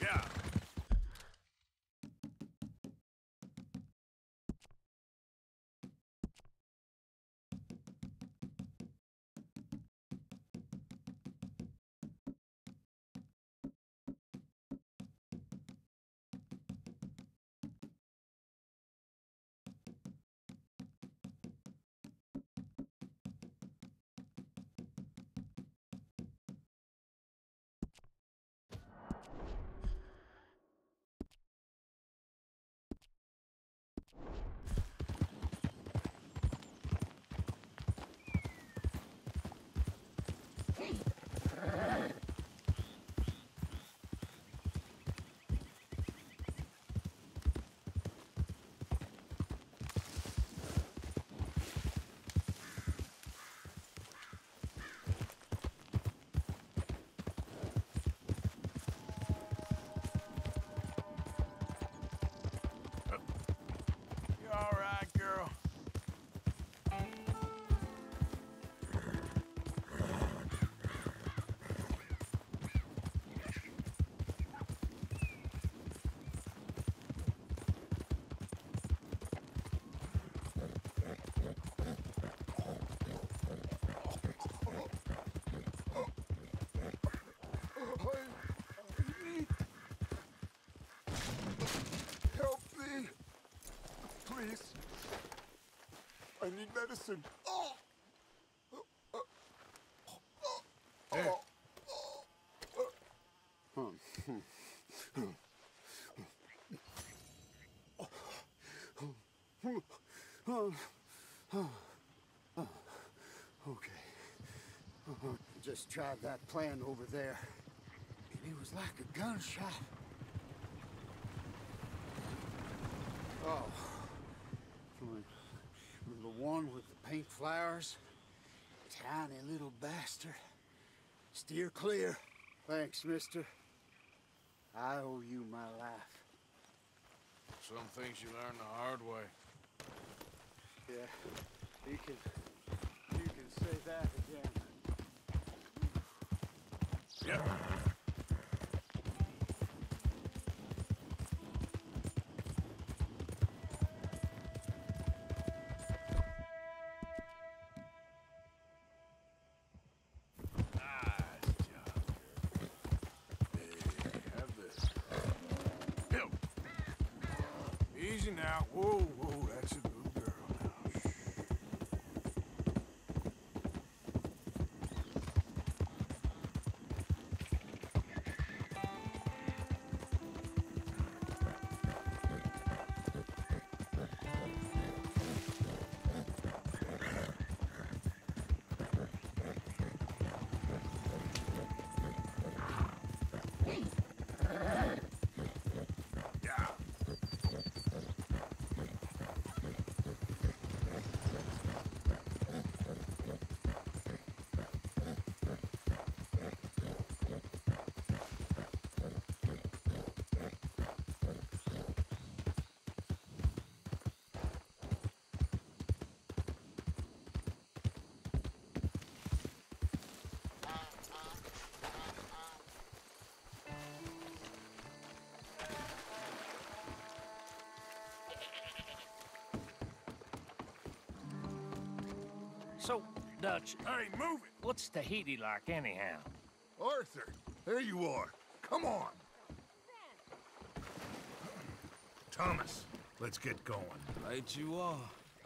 Yeah. You all right, girl? Help me! Please. I need medicine. Here. Okay. Just tried that plan over there. And it was like a gunshot. Oh. From the one with the pink flowers. Tiny little bastard. Steer clear. Thanks, mister. I owe you my life. Some things you learn the hard way. Yeah, you can say that again. Yep. Easy now. Whoa, whoa, that's a good girl now. Shh. Yeah. So, Dutch, Hey, move it! what's Tahiti like anyhow? Arthur, there you are. Come on. Thomas, let's get going. Right you are.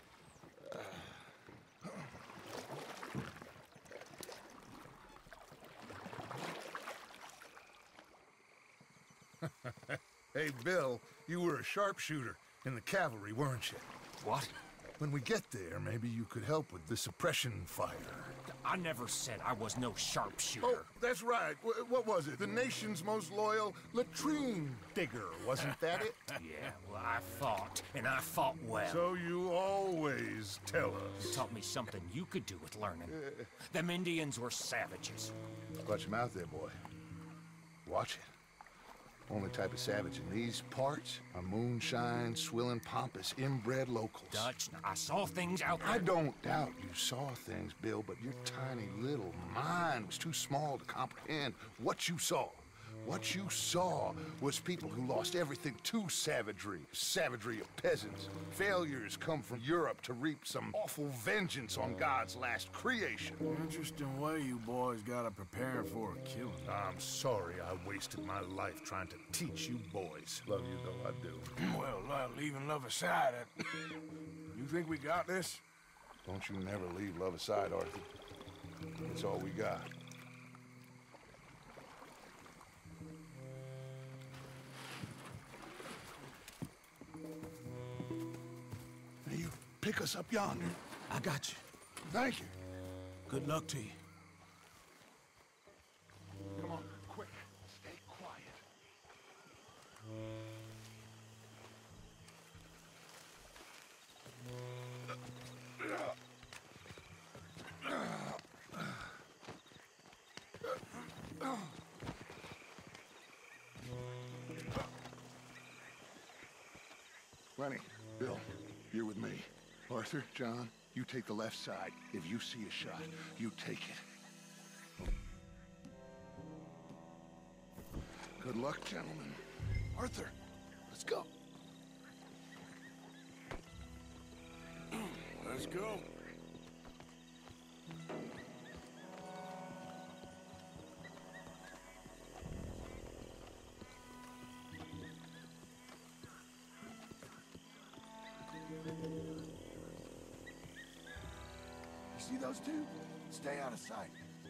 Hey, Bill, you were a sharpshooter in the cavalry, weren't you? What? When we get there, maybe you could help with the suppression fire. I never said I was no sharpshooter. Oh, that's right. What was it? The nation's most loyal latrine digger, wasn't that it? Yeah, well, I fought, and I fought well. So you always tell us. Taught me something you could do with learning. Them Indians were savages. Watch your mouth there, boy. Watch it. Only type of savage in these parts are moonshine, swilling, pompous, inbred locals. Dutch, I saw things out there. I don't doubt you saw things, Bill, but your tiny little mind was too small to comprehend what you saw. What you saw was people who lost everything to savagery. Savagery of peasants. Failures come from Europe to reap some awful vengeance on God's last creation. Interesting way you boys gotta prepare for a killing. I'm sorry I wasted my life trying to teach you boys. Love you though, I do. Well, leaving love aside, you think we got this? Don't you never leave love aside, Arthur. It's all we got. Now you pick us up yonder. I got you. Thank you. Good luck to you. Come on, quick. Stay quiet. Lenny, Bill, you're with me. Arthur, John, you take the left side. If you see a shot, you take it. Good luck, gentlemen. Arthur, let's go. Let's go. You see those two? Stay out of sight.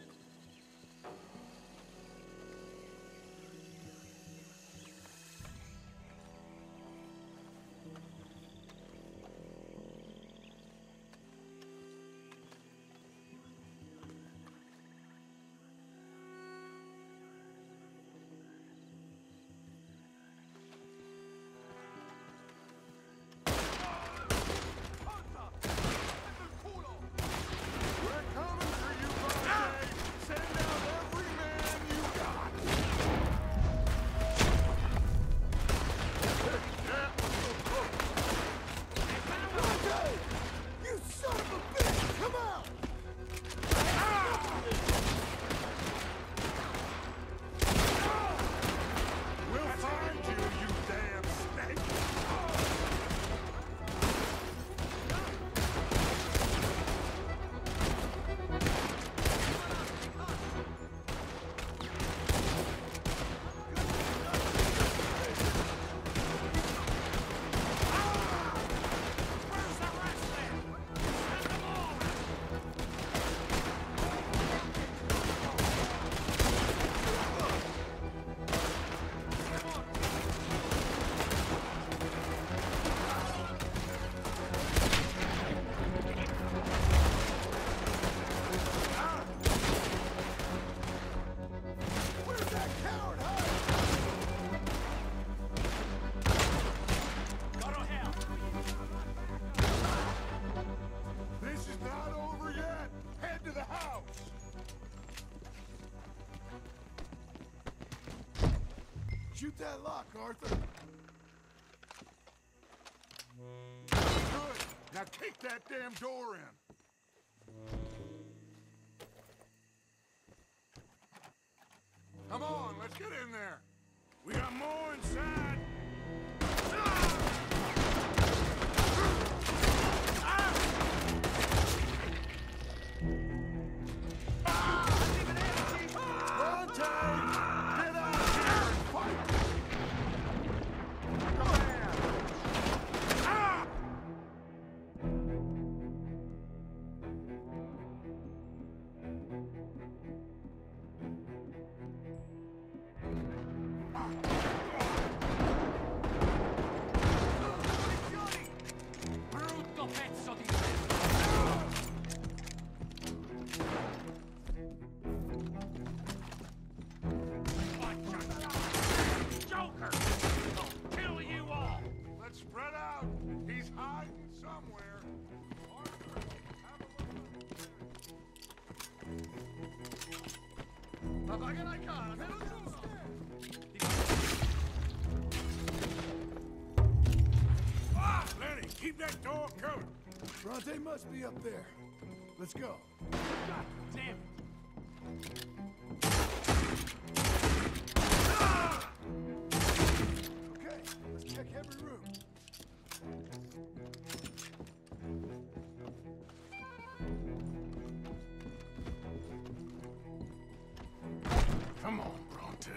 Shoot that lock, Arthur. Good. Now kick that damn door in. Come on, let's get in there. We got more inside. Lenny, keep that door covered. Bronte must be up there. Let's go. God damn it. every room. Come on, Bronte.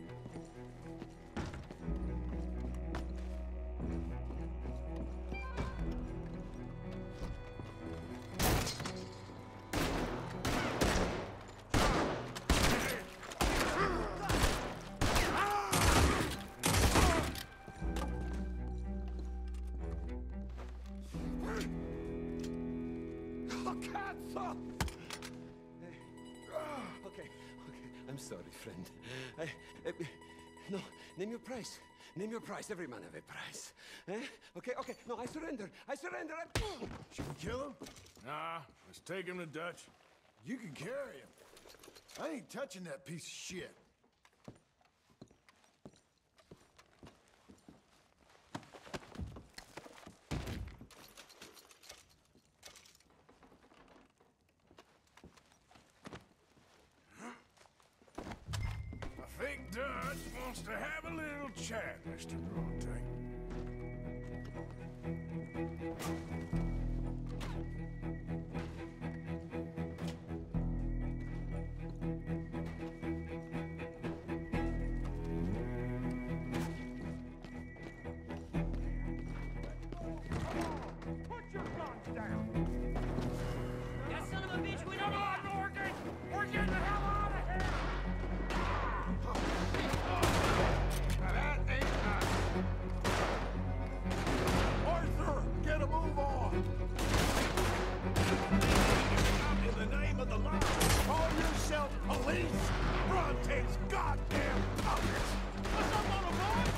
Okay, I'm sorry, friend. No, name your price. Name your price. Every man have a price. Eh? Okay, no, I surrender. Should we kill him? Nah, let's take him to Dutch. You can carry him. I ain't touching that piece of shit. I think Dutch wants to have a little chat, Mr. Bronte. Put your guns down! That son of a bitch went Come in on, Morgan! We're getting the hell out of here! That ain't nice. Arthur, get a move on! In the name of the law, call yourself police! Bronte's goddamn puppets! What's up, little boy?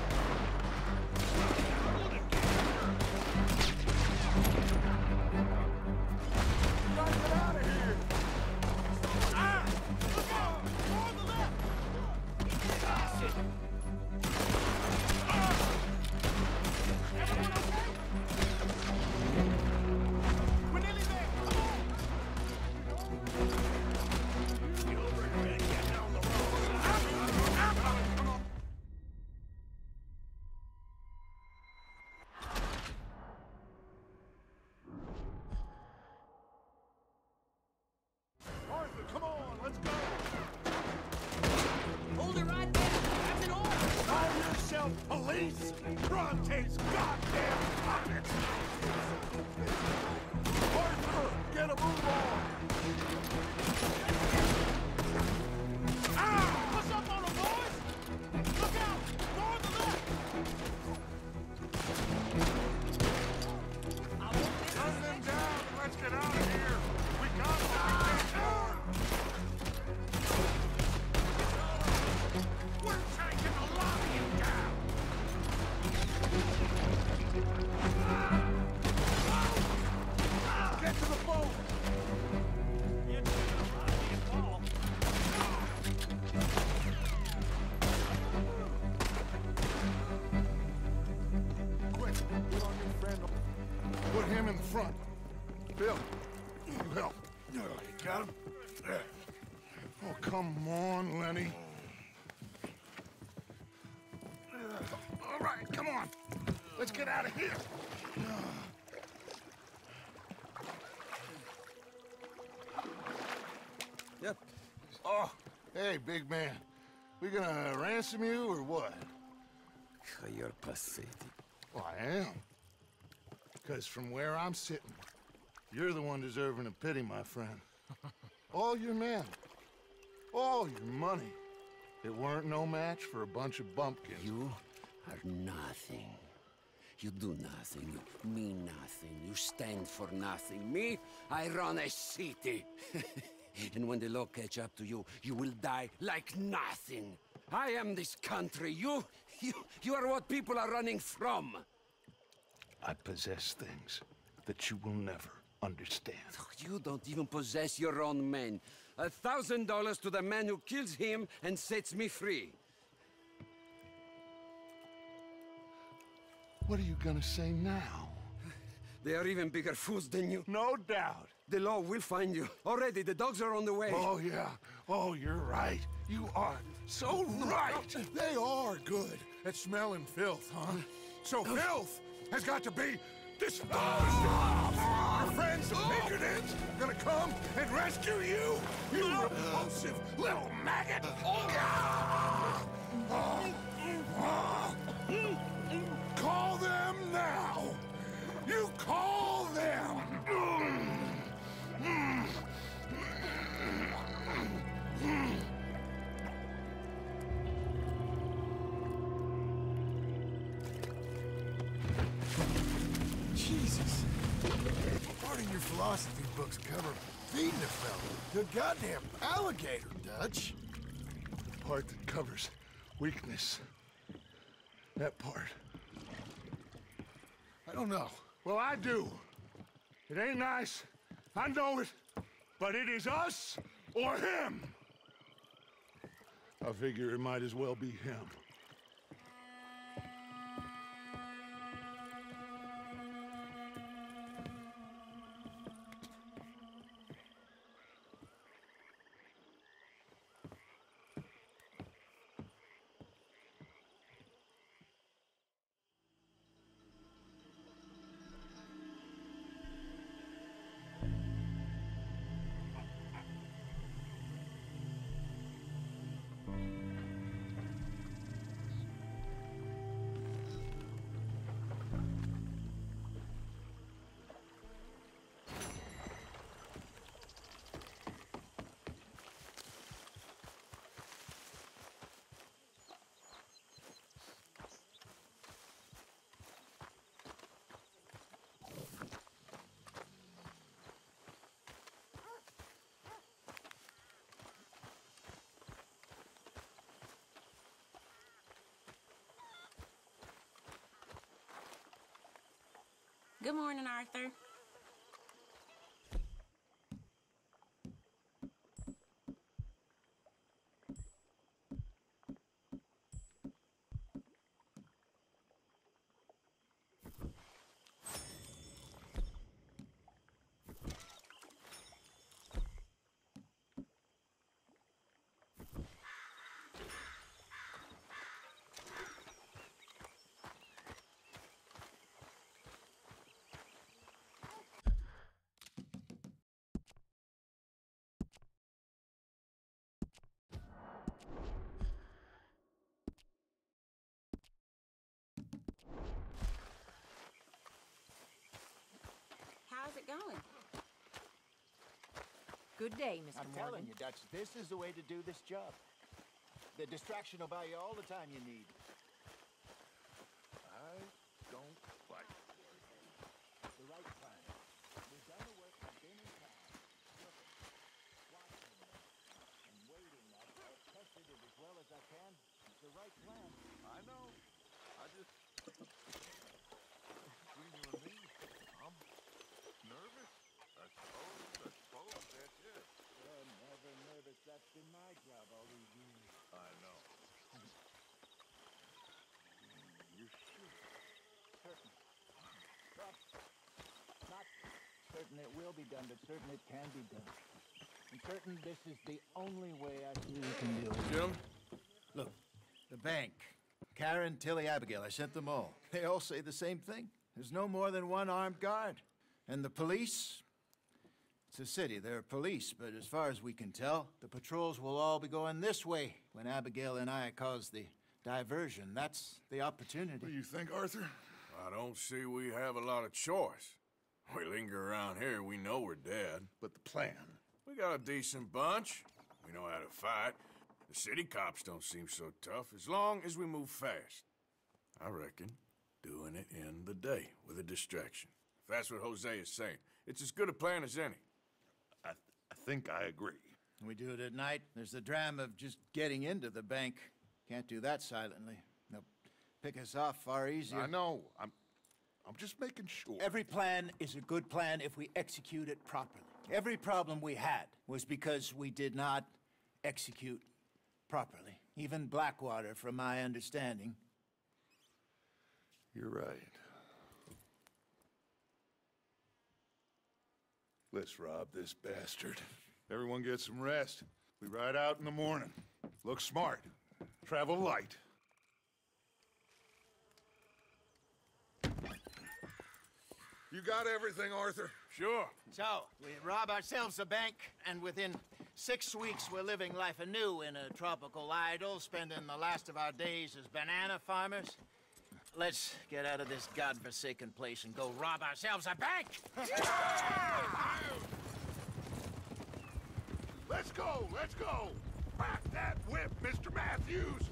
Gotta get out of here! Ah! Look out! Go on the left! Acid! Everyone okay? We're nearly there! Come on! Get over here and get down the road! Come on! Arthur, come on, let's go! Hold it right there. That's an order. Call yourself police! Bronte's goddamn puppets! Arthur, get a move on! Ah! What's up on them, boys? Look out! Go on the left! Turn them down and let's get out of here! We gotta lock that door! We're taking a lot of you down! Get to the boat! Quick, get on your friend. Put him in front. Bill, you help. You got him? Oh, come on, Lenny. All right, come on. Let's get out of here. Yep. Oh, hey, big man. We gonna ransom you or what? You're pathetic. Well, I am. Because from where I'm sitting, you're the one deserving of pity, my friend. All your men, all your money, it weren't no match for a bunch of bumpkins. You are nothing. You do nothing. You mean nothing. You stand for nothing. Me, I run a city. And when the law catch up to you, you will die like nothing. I am this country. You are what people are running from. I possess things that you will never understand. You don't even possess your own men. $1,000 to the man who kills him and sets me free. What are you gonna say now? They are even bigger fools than you. No doubt. The law will find you. Already, the dogs are on the way. Oh, yeah. Oh, you're right. You are so right. They are good at smelling filth, huh? So filth has got to be disposed of! Your friends the Pinkertons gonna come and rescue you, you repulsive little maggot! Call them now! You call them! Jesus. Part of your philosophy books cover feeding a fella to a goddamn alligator, Dutch. The part that covers weakness. That part. I don't know. Well, I do. It ain't nice. I know it. But it is us or him. I figure it might as well be him. Good morning, Arthur. How's it going? Good day, Mr. I'm Morgan. telling you, Dutch, this is the way to do this job. The distraction will buy you all the time you need. I don't like it. The right plan. We've done the work, we've been in town. Watching them and waiting. I've tested it as well as I can. It's the right plan. I know. I just... Between you and me, I'm nervous. I suppose that's it. Well, never nervous. That's been my job all these years. I know. You're sure? Certain. Well, not certain it will be done, but certain it can be done. And certain this is the only way I see we can do it. Jim? Look, the bank, Karen, Tilly, Abigail, I sent them all. They all say the same thing. There's no more than one armed guard. And the police? It's a city, there are police, but as far as we can tell, the patrols will all be going this way when Abigail and I cause the diversion. That's the opportunity. What do you think, Arthur? I don't see we have a lot of choice. We linger around here, we know we're dead. But the plan? We got a decent bunch. We know how to fight. The city cops don't seem so tough as long as we move fast. I reckon doing it in the day with a distraction. If that's what Jose is saying, it's as good a plan as any. I think I agree. We do it at night. There's the drama of just getting into the bank. Can't do that silently. They'll pick us off far easier. I know. I'm just making sure. Every plan is a good plan if we execute it properly. Every problem we had was because we did not execute properly. Even Blackwater, from my understanding. You're right. Let's rob this bastard. Everyone get some rest. We ride out in the morning. Look smart. Travel light. You got everything, Arthur? Sure. So, we rob ourselves a bank, and within 6 weeks we're living life anew in a tropical idyll, spending the last of our days as banana farmers. Let's get out of this godforsaken place and go rob ourselves a bank! Let's go, let's go! Crack that whip, Mr. Matthews!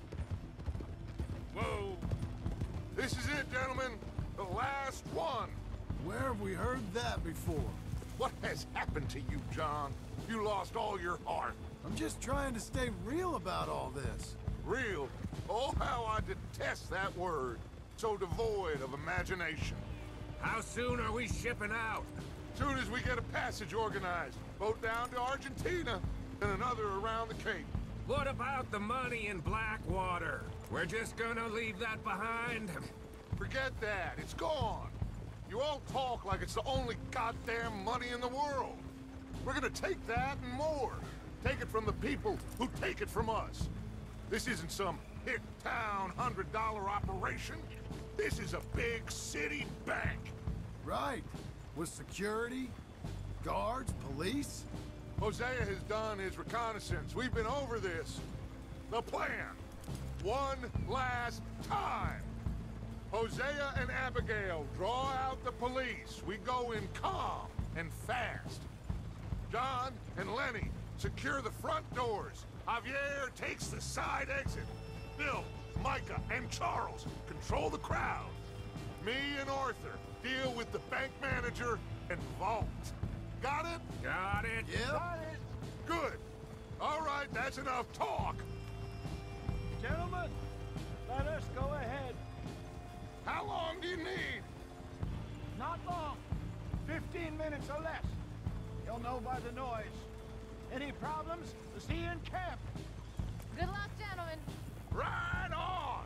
Whoa! This is it, gentlemen. The last one. Where have we heard that before? What has happened to you, John? You lost all your heart. I'm just trying to stay real about all this. Real? Oh, how I detest that word. So devoid of imagination. How soon are we shipping out? Soon as we get a passage organized. Boat down to Argentina, and another around the Cape. What about the money in Blackwater? We're just gonna leave that behind? Forget that. It's gone. You all talk like it's the only goddamn money in the world. We're gonna take that and more. Take it from the people who take it from us. This isn't some hick-town $100 operation. This is a big city bank. Right. With security, guards, police. Hosea has done his reconnaissance. We've been over this. The plan. One last time. Hosea and Abigail draw out the police. We go in calm and fast. John and Lenny secure the front doors. Javier takes the side exit. Bill, Micah, and Charles control the crowd. Me and Arthur deal with the bank manager and vault. Got it? Got it? Yep. Got it. Good. All right, that's enough talk. Gentlemen, let us go ahead. How long do you need? Not long. 15 minutes or less. You'll know by the noise. Any problems? See you in camp. Good luck, gentlemen. Right on!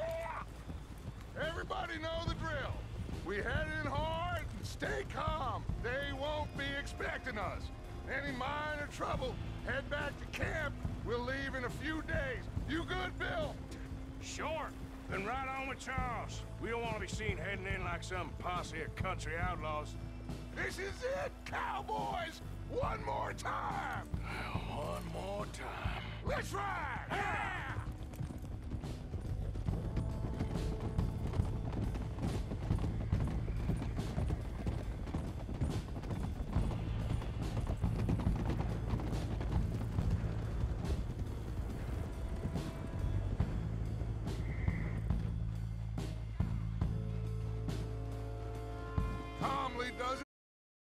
Yeah! Everybody know the drill. We head in hard and stay calm. They won't be expecting us. Any minor trouble, head back to camp. We'll leave in a few days. You good, Bill? Sure. Then right on with Charles. We don't want to be seen heading in like some posse of country outlaws. This is it, cowboys! One more time! One more time. Let's ride! Yeah! Calmly does it.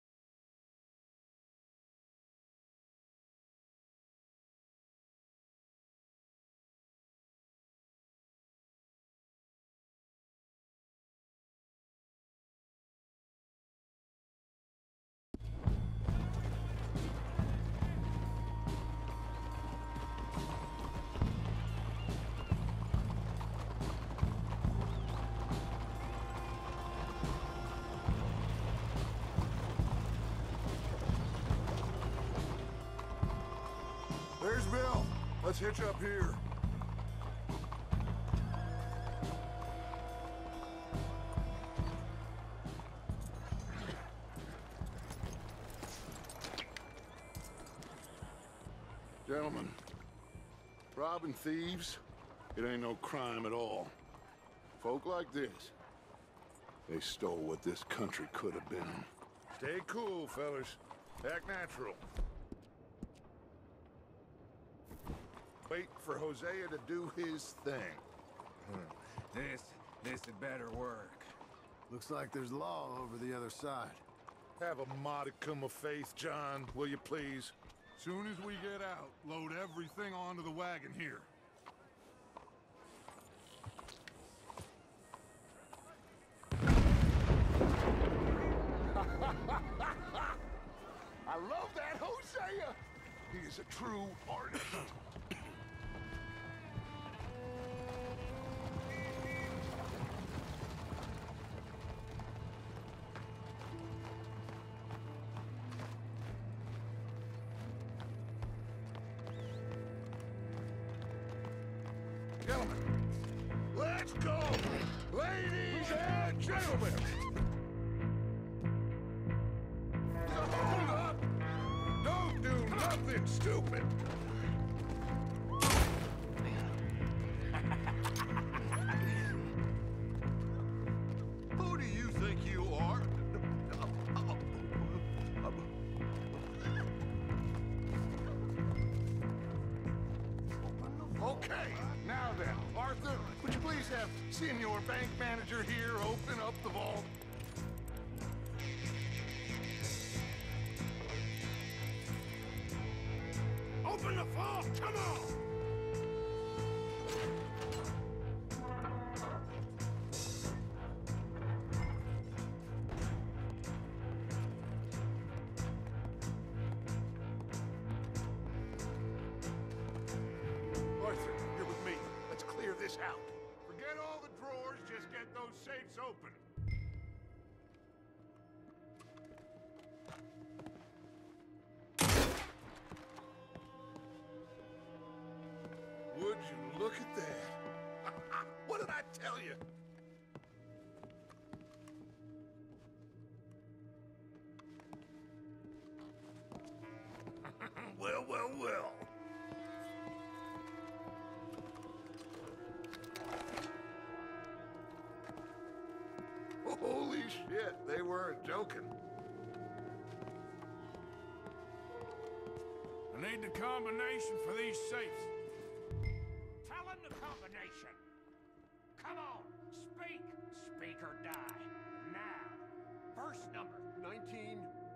There's Bill. Let's hitch up here. Gentlemen, robbing thieves, it ain't no crime at all. Folk like this, they stole what this country could have been. Stay cool, fellas. Act natural. Wait for Hosea to do his thing. This had better work. Looks like there's law over the other side. Have a modicum of faith, John, will you please? Soon as we get out, load everything onto the wagon here. I love that, Hosea! He is a true artist. Gentlemen, let's go! Ladies and gentlemen! something stupid. Who do you think you are? Okay, now then, Arthur, would you please have Senior Bank Manager here open up the vault? Open the vault, come on! Arthur, you're with me. Let's clear this out. Forget all the drawers, just get those safes open. Would you look at that? What did I tell you? Well, well, well. Holy shit, they weren't joking. I need the combination for these safes. Tell him the combination. Come on, speak. Speak or die. Now. First number. 19.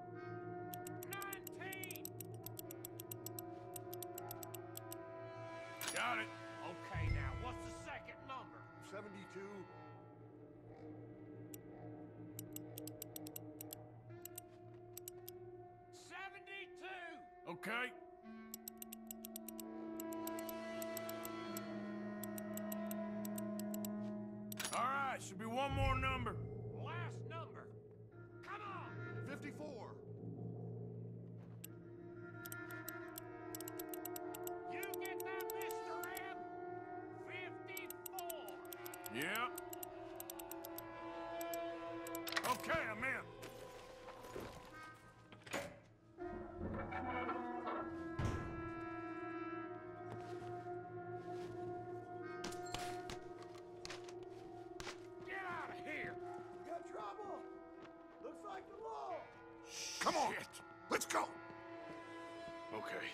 19! Got it. Okay, now, what's the second number? 72. 72! Okay. All right, should be one more number. Last number. Come on! 54. You get that, Mr. M? 54! Yeah. Okay, I'm in. Get out of here! You got trouble? Looks like the law. Come on, let's go. Okay.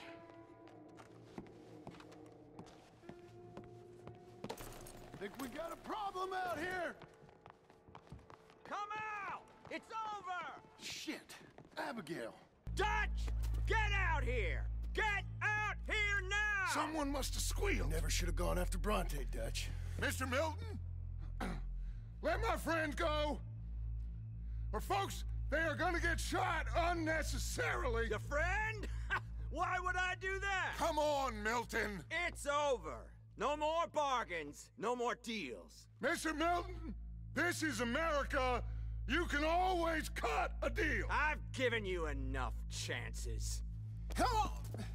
Think we got a problem out here? Come out! It's over! Shit. Abigail. Dutch! Get out here! Get out here now! Someone must have squealed. Never should have gone after Bronte, Dutch. Mr. Milton, let my friends go. Or folks, they are gonna get shot unnecessarily. Your friend? Why would I do that? Come on, Milton. It's over. No more bargains, no more deals. Mr. Milton, this is America. You can always cut a deal. I've given you enough chances. Come on!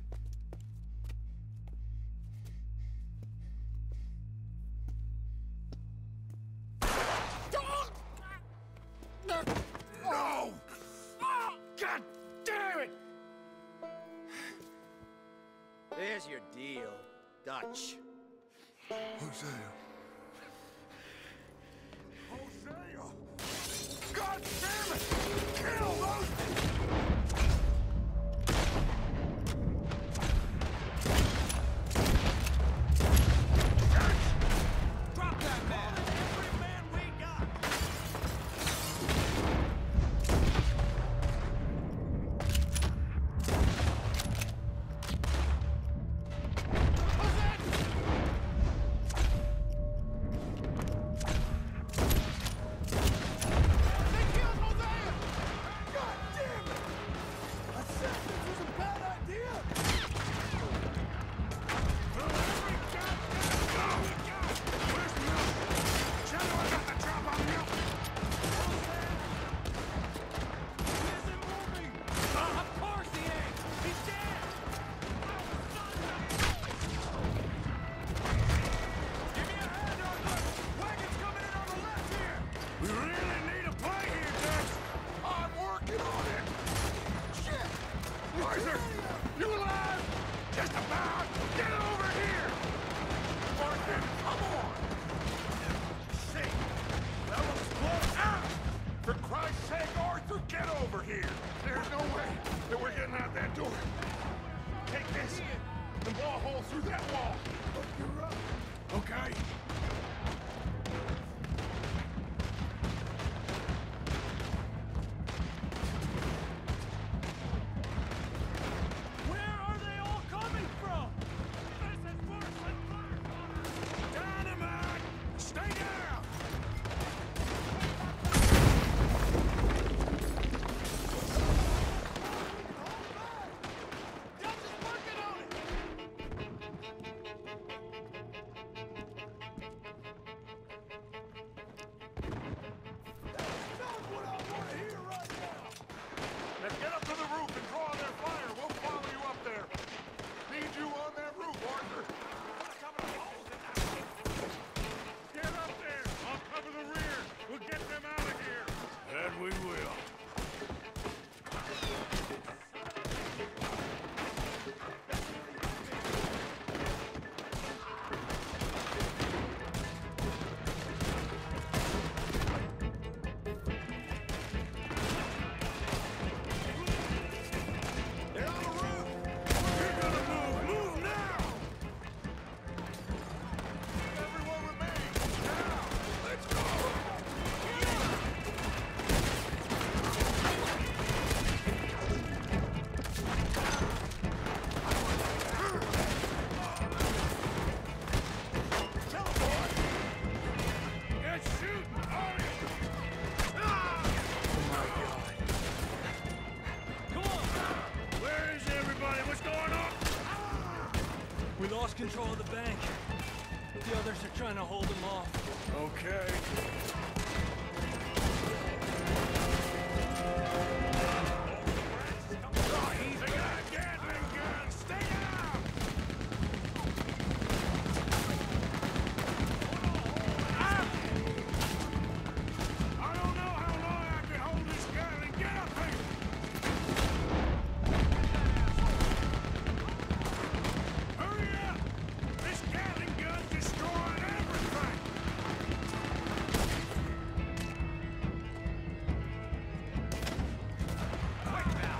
No! God damn it! There's your deal, Dutch. Hosea. Hosea! God damn it! Kill those! Drop that man! Every man we got! through that wall! You're up. Okay. Where are they all coming from? This is worse than fire! Dynamite! Stay down! Let's get up to the roof and draw their fire. We'll follow you up there. Need you on that roof, Arthur. Get up there. I'll cover the rear. We'll get them out of here. That we will. They're on the roof! You're gonna move! Move now! Everyone remain. Now. Let's go! Get shooting! Hurry! Come on! Where is everybody? What's going on? We lost control of the bank. The others are trying to hold them off. Okay. Oh, he's got a Gatling gun! Stay down! Ah! I don't know how long I can hold this Gatling. Get up here! Hurry up! This Gatling gun's destroying everything! Quick now!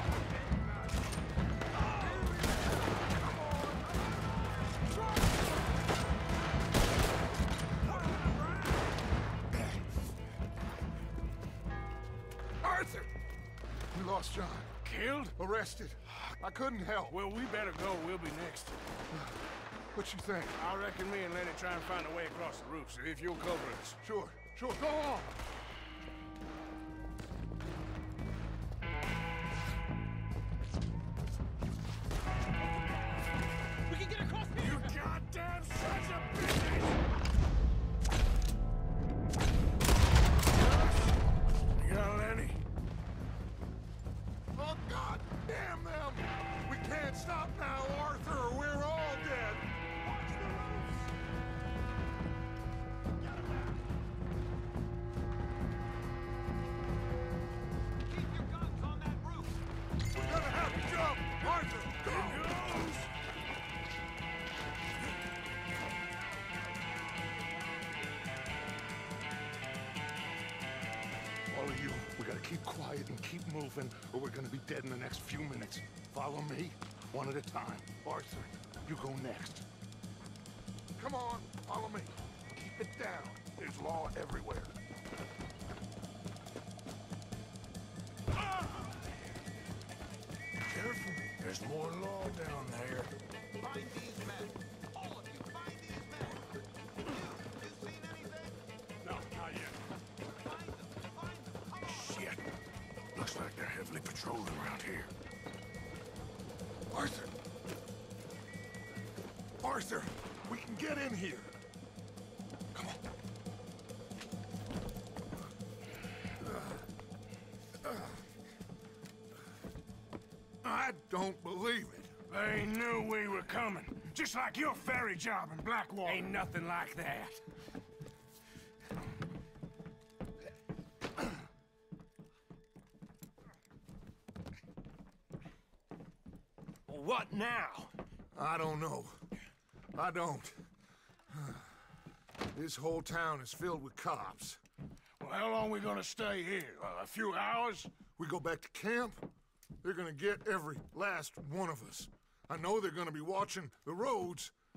Arthur! We lost John. Killed? Arrested. I couldn't help. Well, we better go. We'll be next. What you think? I reckon me and Lenny try and find a way across the roof, so if you'll cover us. Sure. Go on. We can get across here! You goddamn sons of bitches! You got Lenny? Oh, God damn them! We can't stop now, Arthur, or we're all dead. Watch the roofs. Get him out. Keep your guns on that roof! We're gonna have to jump. Arthur, go! All of you, we gotta keep quiet and keep moving, or we're gonna be dead in the next few minutes. Follow me, one at a time. Arthur, you go next. Come on, follow me. Keep it down. There's law everywhere. Careful. There's more law down there. Find these men! All of you, find these men! You seen anything? No, not yet. Find them! Shit. Looks like they're heavily patrolling around here. Arthur! Arthur, we can get in here. Come on. I don't believe it. They knew we were coming. Just like your ferry job in Blackwater. Ain't nothing like that. What now? I don't know. I don't. This whole town is filled with cops. Well, how long we gonna stay here? A few hours? We go back to camp, they're gonna get every last one of us. I know they're gonna be watching the roads,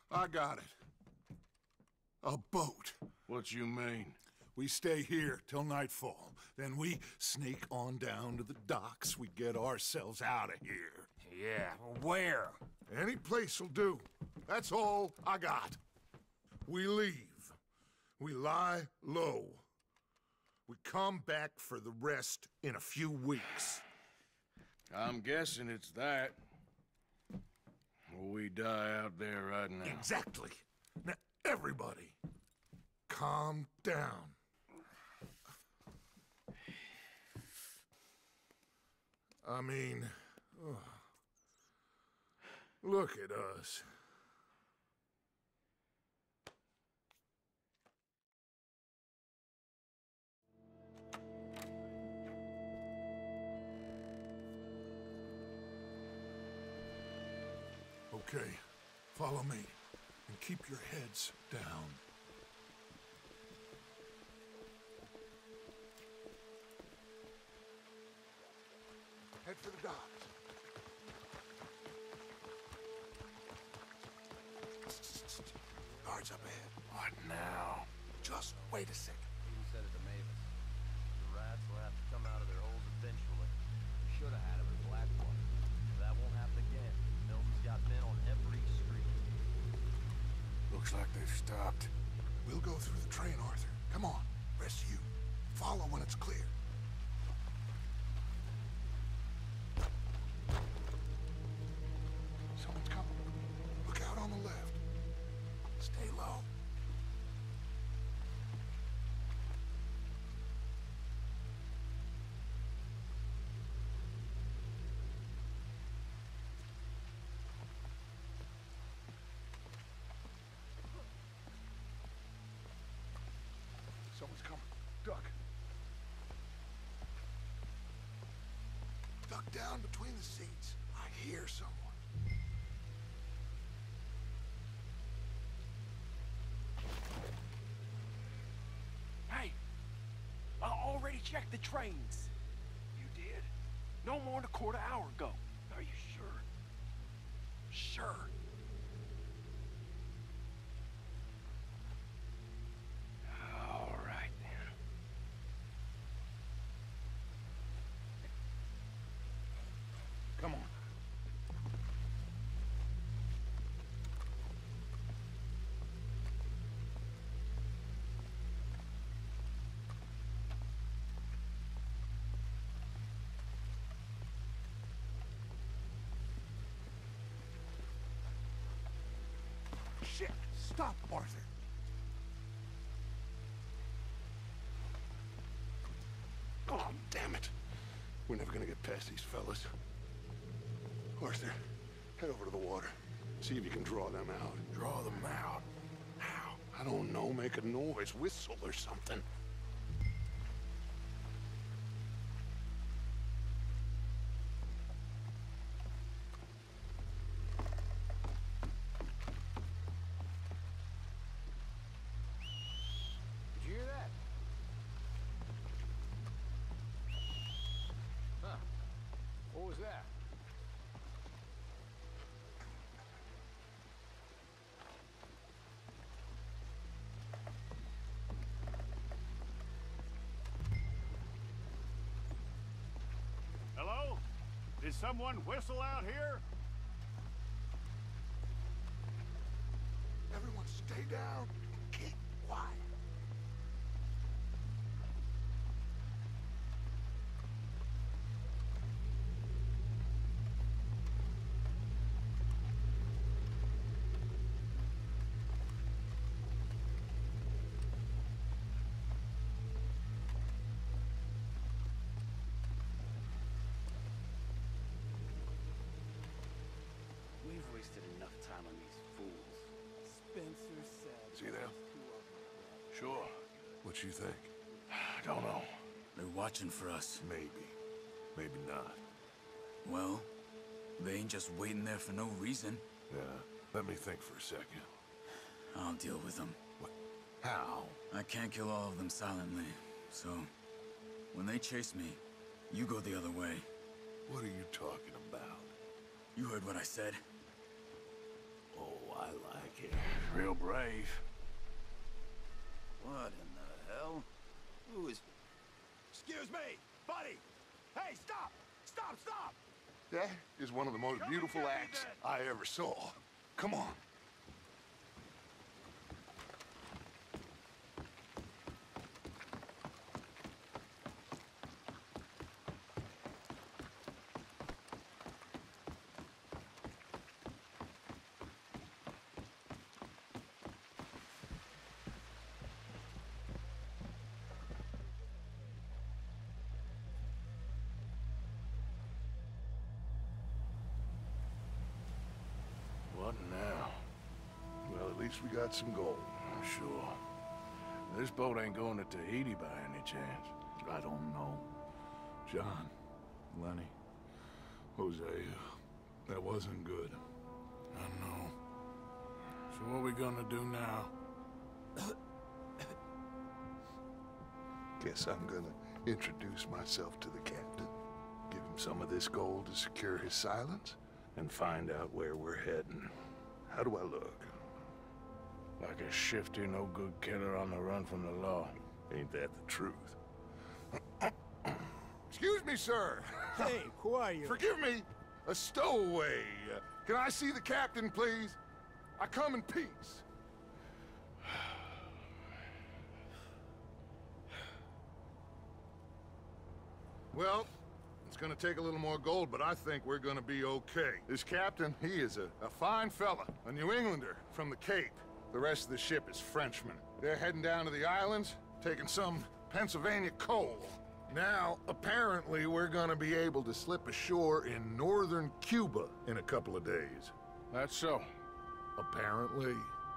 I got it. A boat. What you mean? We stay here till nightfall. Then we sneak on down to the docks. We get ourselves out of here. Yeah, where? Any place will do. That's all I got. We leave. We lie low. We come back for the rest in a few weeks. I'm guessing it's that. Or we die out there right now. Exactly. Now, everybody, calm down. I mean, look at us. Okay, follow me, and keep your heads down. Head for the docks. Guards up ahead. What now? Just wait a second. Even said it to Mavis. The rats will have to come out of their holes eventually. Should have had them in Blackwater. That won't happen again. Milton's got men on every street. Looks like they've stopped. We'll go through the train, Arthur. Come on, rest of you. Follow when it's clear. Someone's coming. Look out on the left. Stay low. Someone's coming. Duck. Duck down between the seats. I hear someone. Hey, I already checked the trains. You did? No more than a quarter hour ago. Are you sure? Sure. All right, then. Come on. Shit! Stop, Arthur! Oh, damn it! We're never gonna get past these fellas. Arthur, head over to the water. See if you can draw them out. Draw them out. How? I don't know. Make a noise. Whistle or something. Did you hear that? Huh. What was that? Hello? Did someone whistle out here? Everyone stay down. Keep quiet. We've wasted enough time on these fools. Spencer said. See them? Sure. What you think? I don't know. They're watching for us. Maybe. Maybe not. Well, they ain't just waiting there for no reason. Yeah. Let me think for a second. I'll deal with them. What? How? I can't kill all of them silently, so when they chase me, you go the other way. What are you talking about? You heard what I said. Oh, I like it. Real brave. What in the hell? Who is... Excuse me, buddy! Hey, stop! Stop, stop! That is one of the most beautiful acts I ever saw. Come on. What now? Well, at least we got some gold. Sure. This boat ain't going to Tahiti by any chance. I don't know. John, Lenny, Hosea, that wasn't good. I know. So what are we gonna do now? Guess I'm gonna introduce myself to the captain. Give him some of this gold to secure his silence, and find out where we're heading. How do I look? Like a shifty, no-good killer on the run from the law. Ain't that the truth? Excuse me, sir. Hey, who are you? Forgive me. A stowaway. Can I see the captain, please? I come in peace. Well, it's gonna take a little more gold, but I think we're gonna be okay. This captain, he is a fine fella, a New Englander from the Cape. The rest of the ship is Frenchmen. They're heading down to the islands, taking some Pennsylvania coal. Now, apparently, we're gonna be able to slip ashore in northern Cuba in a couple of days. That's so. Apparently.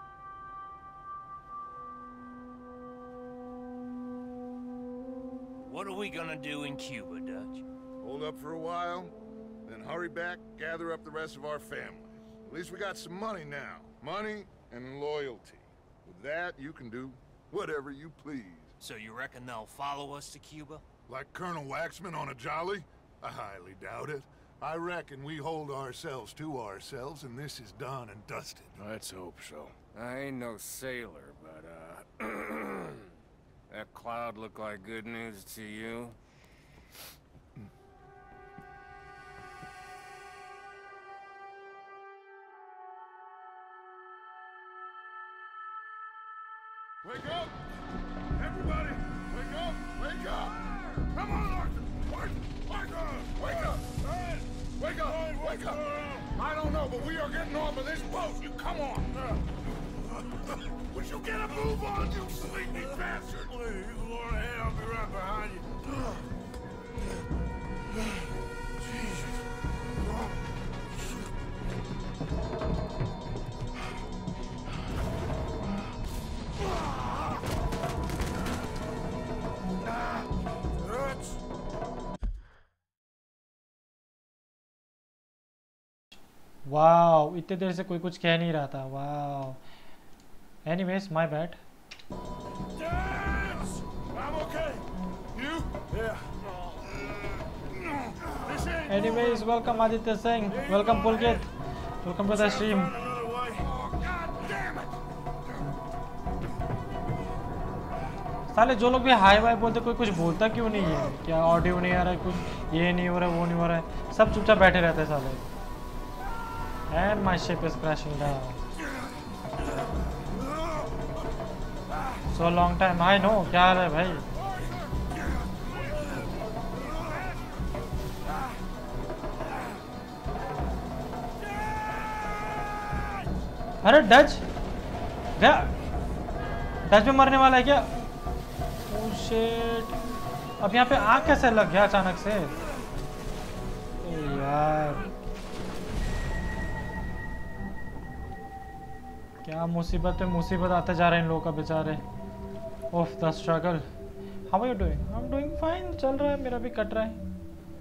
What are we gonna do in Cuba, Dutch? Hold up for a while, then hurry back, gather up the rest of our family. At least we got some money now. Money and loyalty. With that, you can do whatever you please. So you reckon they'll follow us to Cuba? Like Colonel Waxman on a jolly? I highly doubt it. I reckon we hold ourselves to ourselves, and this is done and dusted. Let's hope so. I ain't no sailor, but, that cloud look like good news to you? Wake up! Everybody! Wake up! Wake up! Come on, Arthur! Wake up! Wake up! Wake up! I don't know, but we are getting off of this boat. You come on! Would you get a move on, you sleepy bastard? Please, go on ahead. I'll be right behind you. Wow, इतने देर से कोई कुछ कह नहीं रहा था. Wow. Anyways, my bad. I'm okay. You? Yeah. Anyways, welcome Aditya Singh. Welcome Pulkit. Welcome to the stream. साले जो लोग भी हाई वाई बोलते कोई कुछ बोलता क्यों नहीं है? क्या ऑडियो नहीं आ रहा है, कुछ ये नहीं हो रहा है, वो नहीं हो रहा है, सब चुपचाप बैठे रहते हैं साले. And my ship is crashing down. So long time. I know. क्या हाल है भाई? अरे डच क्या? डच में मरने वाला है क्या? Oh shit. अब यहाँ पे आग कैसे लग गया अचानक से? यार क्या मुसीबत पे मुसीबत आते जा रहे हैं इन लोगों का बेचारे. Of the struggle. How are you doing? I am doing fine. चल रहा है, मेरा भी कट रहा है.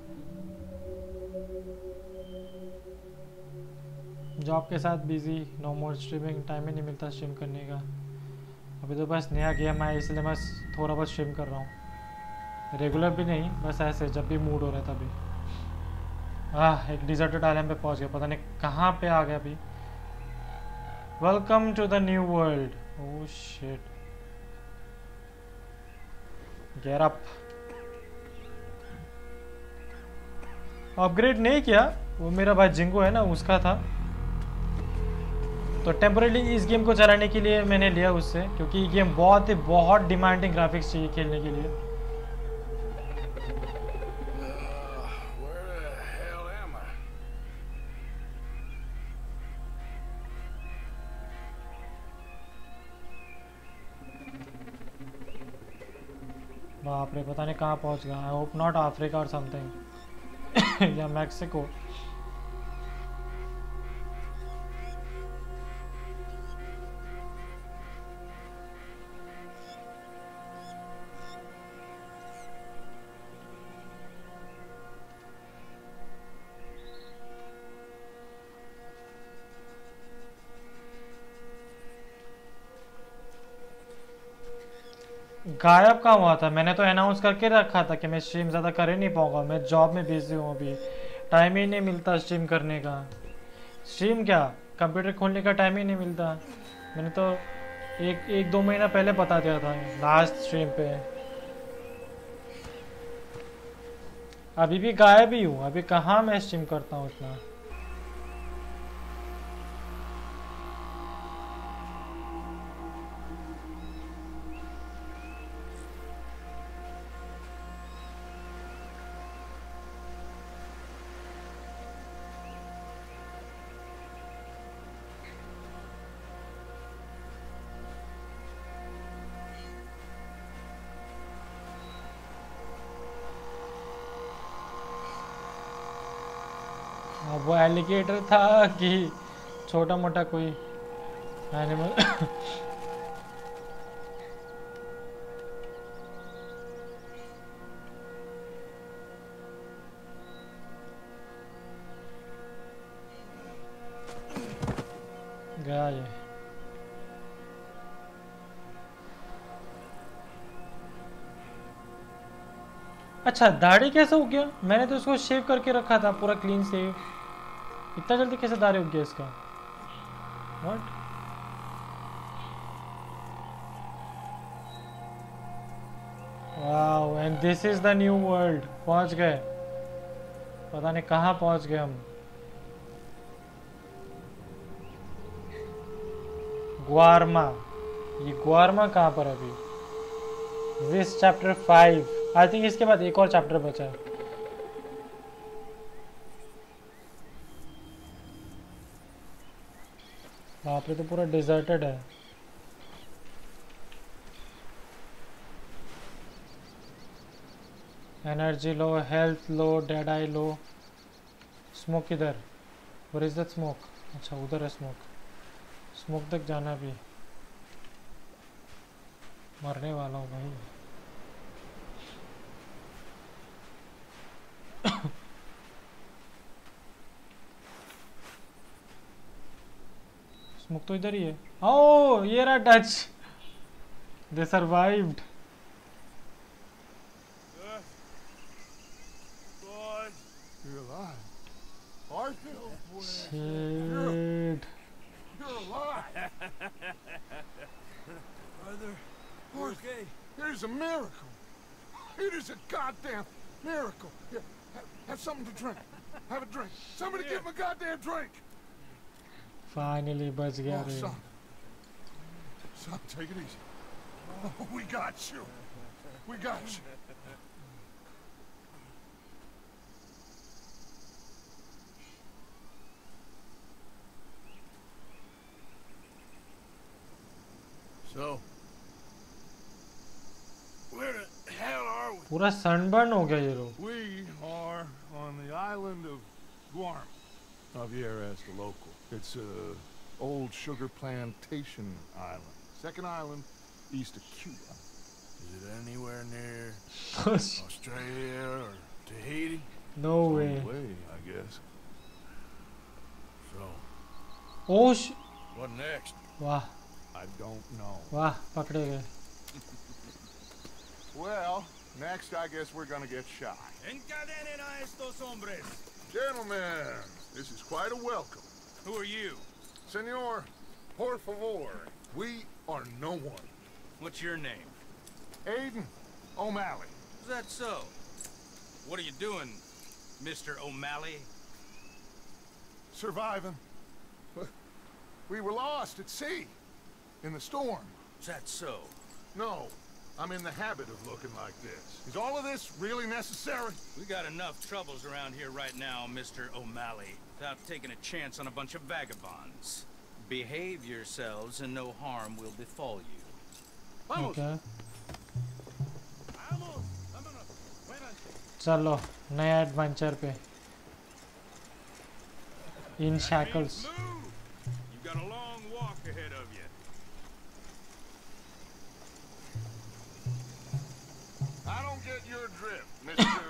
जॉब के साथ busy. No more streaming. Time ही नहीं मिलता स्ट्रीम करने का. अभी तो बस नया गेम है इसलिए बस थोड़ा बहुत स्ट्रीम कर रहा हूँ. रेगुलर भी नहीं, बस ऐसे जब भी मूड हो रहा था. अभी एक डिजर्टेड आइलैंड पे पहुँच गया. पता नहीं कहाँ पे आ गया अभी. Welcome to the new world. Oh shit. Get up. Upgrade नहीं किया, वो मेरा भाई जिंगो है ना, उसका था, तो टेम्परेली इस गेम को चलाने के लिए मैंने लिया उससे, क्योंकि ये गेम बहुत डिमांडिंग ग्राफिक्स चाहिए खेलने के लिए। बाप रे, पता नहीं कहाँ पहुँच गया। आई होप नॉट अफ्रीका और समथिंग या मैक्सिको। गायब कहाँ हुआ था? मैंने तो अनाउंस करके रखा था कि मैं स्ट्रीम ज़्यादा कर ही नहीं पाऊंगा, मैं जॉब में बिजी हूँ, अभी टाइम ही नहीं मिलता स्ट्रीम करने का। स्ट्रीम क्या, कंप्यूटर खोलने का टाइम ही नहीं मिलता। मैंने तो एक दो महीना पहले बता दिया था लास्ट स्ट्रीम पे। अभी भी गायब ही हूँ, अभी कहाँ मैं स्ट्रीम करता हूँ इतना। वो एलिगेटर था कि छोटा मोटा कोई एनिमल? गया ये। अच्छा, दाढ़ी कैसे हो गया? मैंने तो इसको शेव करके रखा था पूरा क्लीन शेव। इतना जल्दी कैसे दाढ़ी उग गया इसका? What? Wow, and this is the new world. पहुंच गए, पता नहीं कहाँ पहुंच गए हम। ग्वारमा, ये ग्वारमा कहाँ पर अभी? This chapter 5। आई थिंक इसके बाद एक और चैप्टर बचा है। वहाँ पे तो पूरा डिजर्टेड है। Energy low, health low, dead eye low. Smoke किधर? Where is that smoke? अच्छा, उधर है स्मोक। स्मोक तक जाना भी। मरने वाला हूँ भाई। स्मोक तो इधर ही है। ओह, ये रहा Dutch. They survived. You're alive. Arthur? Shit. You're alive. Arthur, okay? It is a miracle. It is a goddamn miracle. Here, have something to drink. Have a drink. Somebody give him a goddamn drink. Finally बच गया रे। Son, take it easy. Oh, we got you. We got you. So, where the hell are we? पूरा sunburn हो गया ये लोग। We are on the island of Guam. Javier asked the local. It's a old sugar plantation island. Second island east of Cuba. Is it anywhere near Australia or Tahiti? No way. Way, I guess. So. Oh What next? वाह। I don't know. वाह, पकड़े गए। Well, next I guess we're gonna get shot. Encadenen a estos hombres. Gentlemen, this is quite a welcome. Who are you? Senor por favor. We are no one. What's your name? Aiden O'Malley. Is that so? What are you doing, Mr. O'Malley? Surviving. We were lost at sea. In the storm. Is that so? No. I'm in the habit of looking like this. Is all of this really necessary? We got enough troubles around here right now, Mr. O'Malley, without taking a chance on a bunch of vagabonds. Behave yourselves and no harm will befall you. Okay. चलो नया adventure पे In shackles. You got a long walk ahead of you. I don't get your drift, Mr.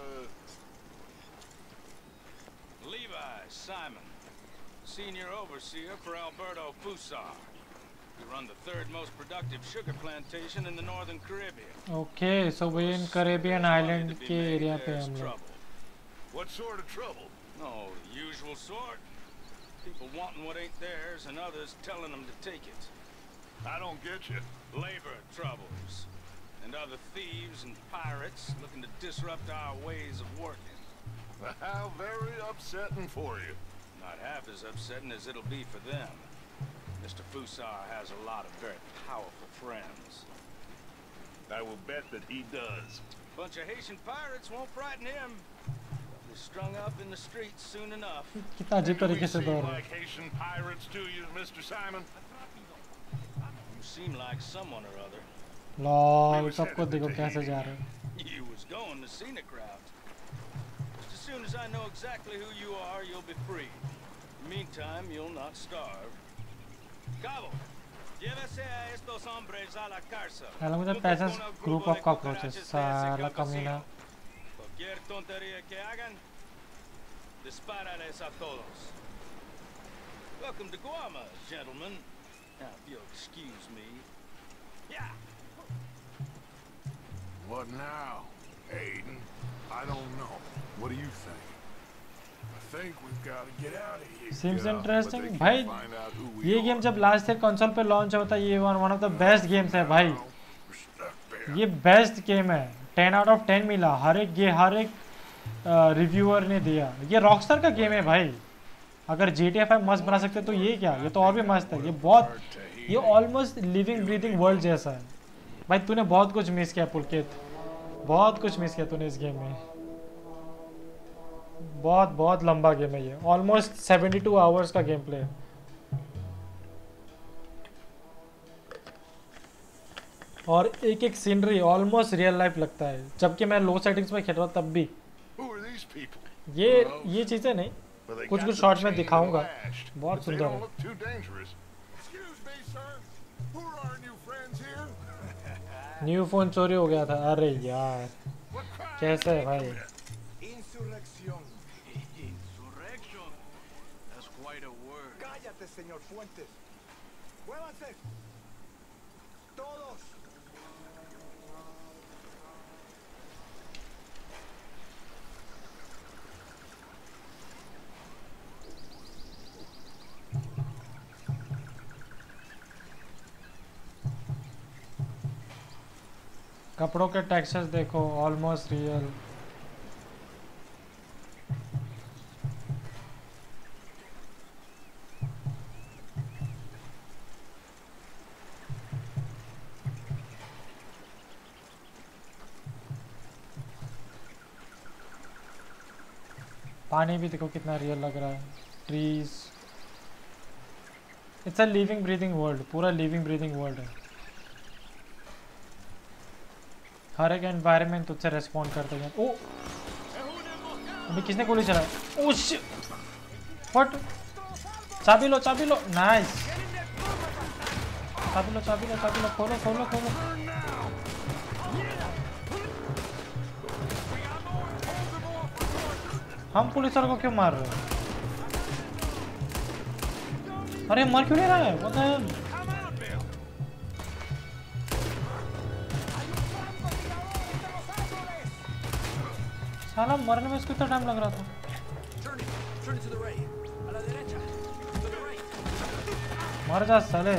Levi Simon, senior overseer for Alberto Fusar. You run the third most productive sugar plantation in the Northern Caribbean. Okay, so we in Caribbean island के area पे हम लोग. What sort of trouble? No, the usual sort. People wanting what ain't theirs and others telling them to take it. I don't get you. Labor troubles. And other thieves and pirates looking to disrupt our ways of working. How very upsetting for you. Not half as upsetting as it'll be for them. Mr. Fusar has a lot of very powerful friends. I will bet that he does. Bunch of Haitian pirates won't frighten him. They'll be strung up in the streets soon enough. कितना अजीब तरीके से दौड़ रहे. Like Haitian pirates to you, Mr. Simon? You seem like someone or other. Lol सबको देखो कैसे जा रहे. You was going to scenic route. Just as soon as I know exactly who you are, you'll be free. In the meantime, you'll not starve. Cabo, llévese a estos hombres a la cárcel. Along with the peasants, group of cockroaches. Sala camina. Cualquier tontería que hagan, dispárales a todos. Welcome to Guama, gentlemen. Now, if you'll excuse me. Yeah. What now, Aiden? I don't know. What do you think? I think we've got to get out of here. Seems interesting. भाई ये game जब last year console पे launch होता है ये one of the best games है भाई. ये बेस्ट गेम है. 10 out of 10 मिला. हर एक रिव्यूअर ने दिया. ये रॉकस्टार का गेम है भाई. अगर GTA 5 मस्त बना सकते तो ये क्या, ये तो और भी मस्त है. ये ऑलमोस्ट लिविंग ब्रीथिंग वर्ल्ड जैसा है भाई. तूने बहुत कुछ मिस किया पुलकित. बहुत कुछ मिस किया तूने इस गेम में. बहुत लंबा गेम है ये. ऑलमोस्ट 72 आवर्स का गेम प्ले है. और एक सीनरी ऑलमोस्ट रियल लाइफ लगता है. जबकि मैं लो सेटिंग्स में खेल रहा हूँ तब भी. ये चीजें नहीं, कुछ शॉट्स में दिखाऊंगा. बहुत सुंदर है. न्यू फोन चोरी हो गया था. अरे यार कैसे है भाई. Cállate, señor Fuentes. Muévanse. Todos. कपड़ों के टेक्सचर्स देखो ऑलमोस्ट रियल. पानी भी देखो कितना रियल लग रहा है. Trees. It's a living breathing world. पूरा लिविंग ब्रीथिंग वर्ल्ड है. हर एक एनवायरनमेंट तुझसे रेस्पॉन्ड करते हैं. ओ अभी किसने गोली चलाया. Oh shit. व्हाट. चाबी लो. नाइस. चाबी लो. खोलो. हम पुलिस वालों को क्यों मार रहे हैं. अरे मर क्यों नहीं रहा है. What the hell? साला मरने में इसको इतना टाइम लग रहा था. मर जा साले,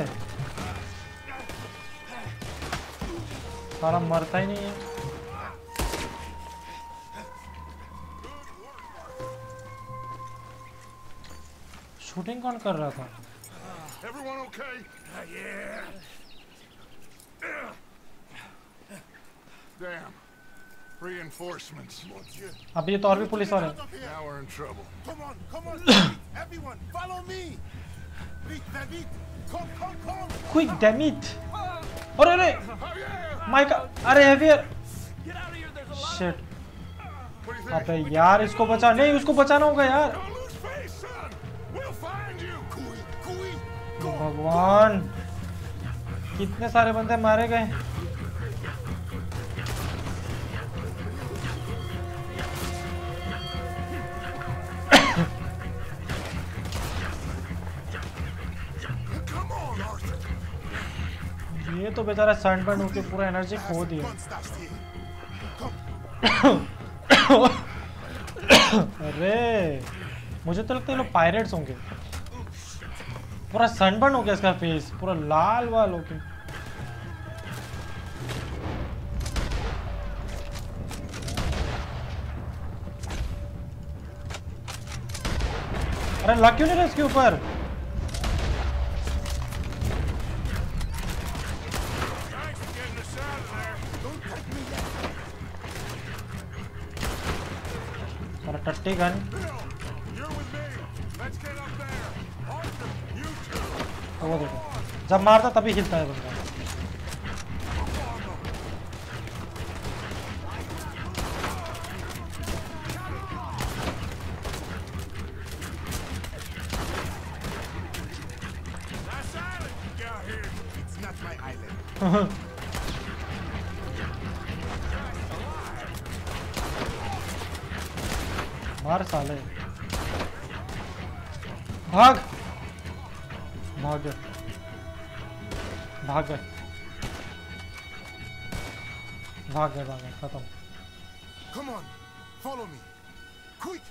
साला मरता ही नहीं है। शूटिंग कौन कर रहा था? Everyone okay? Yeah. Damn. Reinforcements. अब ये तो और भी पुलिस वाले। Now we're in trouble. Come on, everyone, follow me. Vite, come. Quick, damn it! अरे माइक, अरे हैवियर, शिट। अबे यार इसको बचा, नहीं उसको बचाना होगा यार। भगवान, कितने सारे बंदे मारे गए। ये तो बेचारा सनबर्न होके पूरा एनर्जी खो दिया। अरे मुझे तो लगता है लोग पायरेट्स होंगे। पूरा सनबर्न हो गया इसका फेस, पूरा लाल वाल हो गया। अरे लग क्यों नहीं रहा इसके ऊपर? टट्टी गन। वो देखो, जब मारता तभी हिलता है बंदा। मार साले, भाग भाग गए, भाग गए, भाग गए, भाग गए, खत्म। Come on, follow me, quick.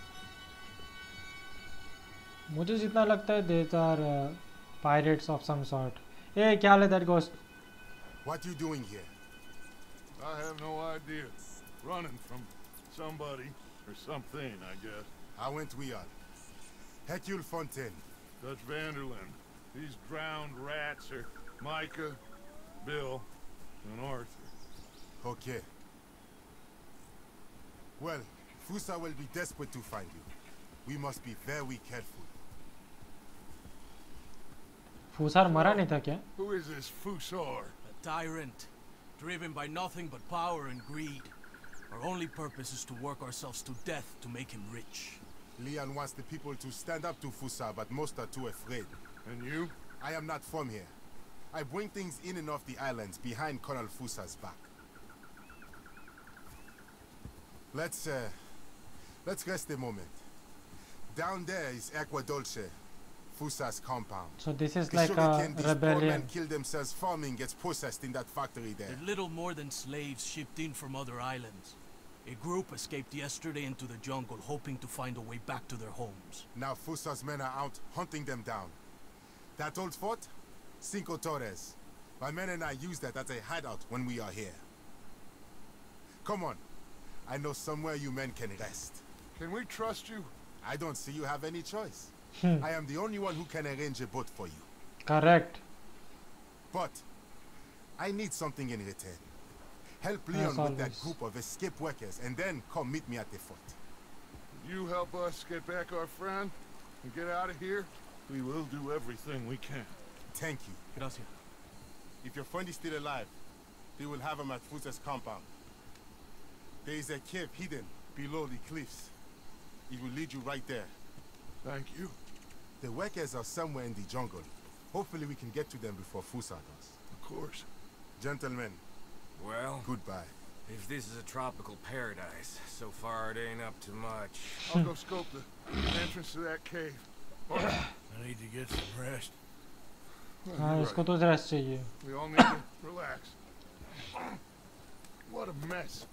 मुझे जितना लगता है these are pirates of some sort. Hey, क्या ले that ghost? What you doing here? I have no idea. Running from somebody. Or something, I guess. How went we on? Hercule Fontaine. Dutch Vanderlyn. These drowned rats are Micah, Bill, and Arthur. Okay. Well, Fusa will be desperate to find you. We must be very careful. Fusar मरा नहीं था क्या? Who is this Fusar? A tyrant, driven by nothing but power and greed. Our only purpose is to work ourselves to death to make him rich. Leon wants the people to stand up to Fusa, but most are too afraid. And you? I am not from here. I bring things in and off the islands behind Colonel Fusa's back. Let's rest a moment. Down there is Aqua Dolce, Fusa's compound. So this is the like a rebellion. Men kill themselves farming gets processed in that factory there. They're little more than slaves shipped in from other islands. A group escaped yesterday into the jungle, hoping to find a way back to their homes. Now Fusa's men are out hunting them down. That old fort? Cinco Torres. My men and I use that as a hideout when we are here. Come on. I know somewhere you men can rest. Can we trust you? I don't see you have any choice. I am the only one who can arrange a boat for you. Correct. But I need something in return. Help Leon with that group of escape workers and then come meet me at the fort. You help us get back our friend and get out of here? We will do everything we can. Thank you. Gracias. If your friend is still alive, they will have him at Fusa's compound. There is a cave hidden below the cliffs. It will lead you right there. Thank you. The workers are somewhere in the jungle. Hopefully we can get to them before Fusa does. Of course. Gentlemen. Well, goodbye. If this is a tropical paradise, so far it ain't up to much. I'll go scope the entrance to that cave. I need to get some rest. हाँ इसको तो rest चाहिए. We all need to relax. What a mess.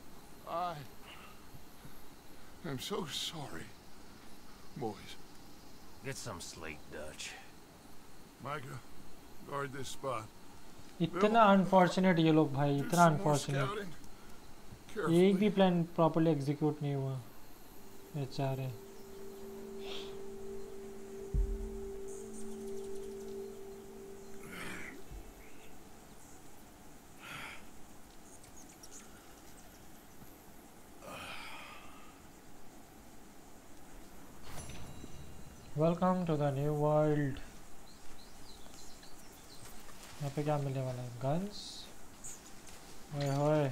I'm so sorry, boys. Get some sleep, Dutch. Micah, guard this spot. इतना unfortunate ये लोग भाई, इतना unfortunate. एक भी प्लान प्रॉपर्ली एग्जीक्यूट नहीं हुआ. बेचारे. Welcome to the new world. यहाँ पे क्या मिलने वाला है? गन्स. ओए होए.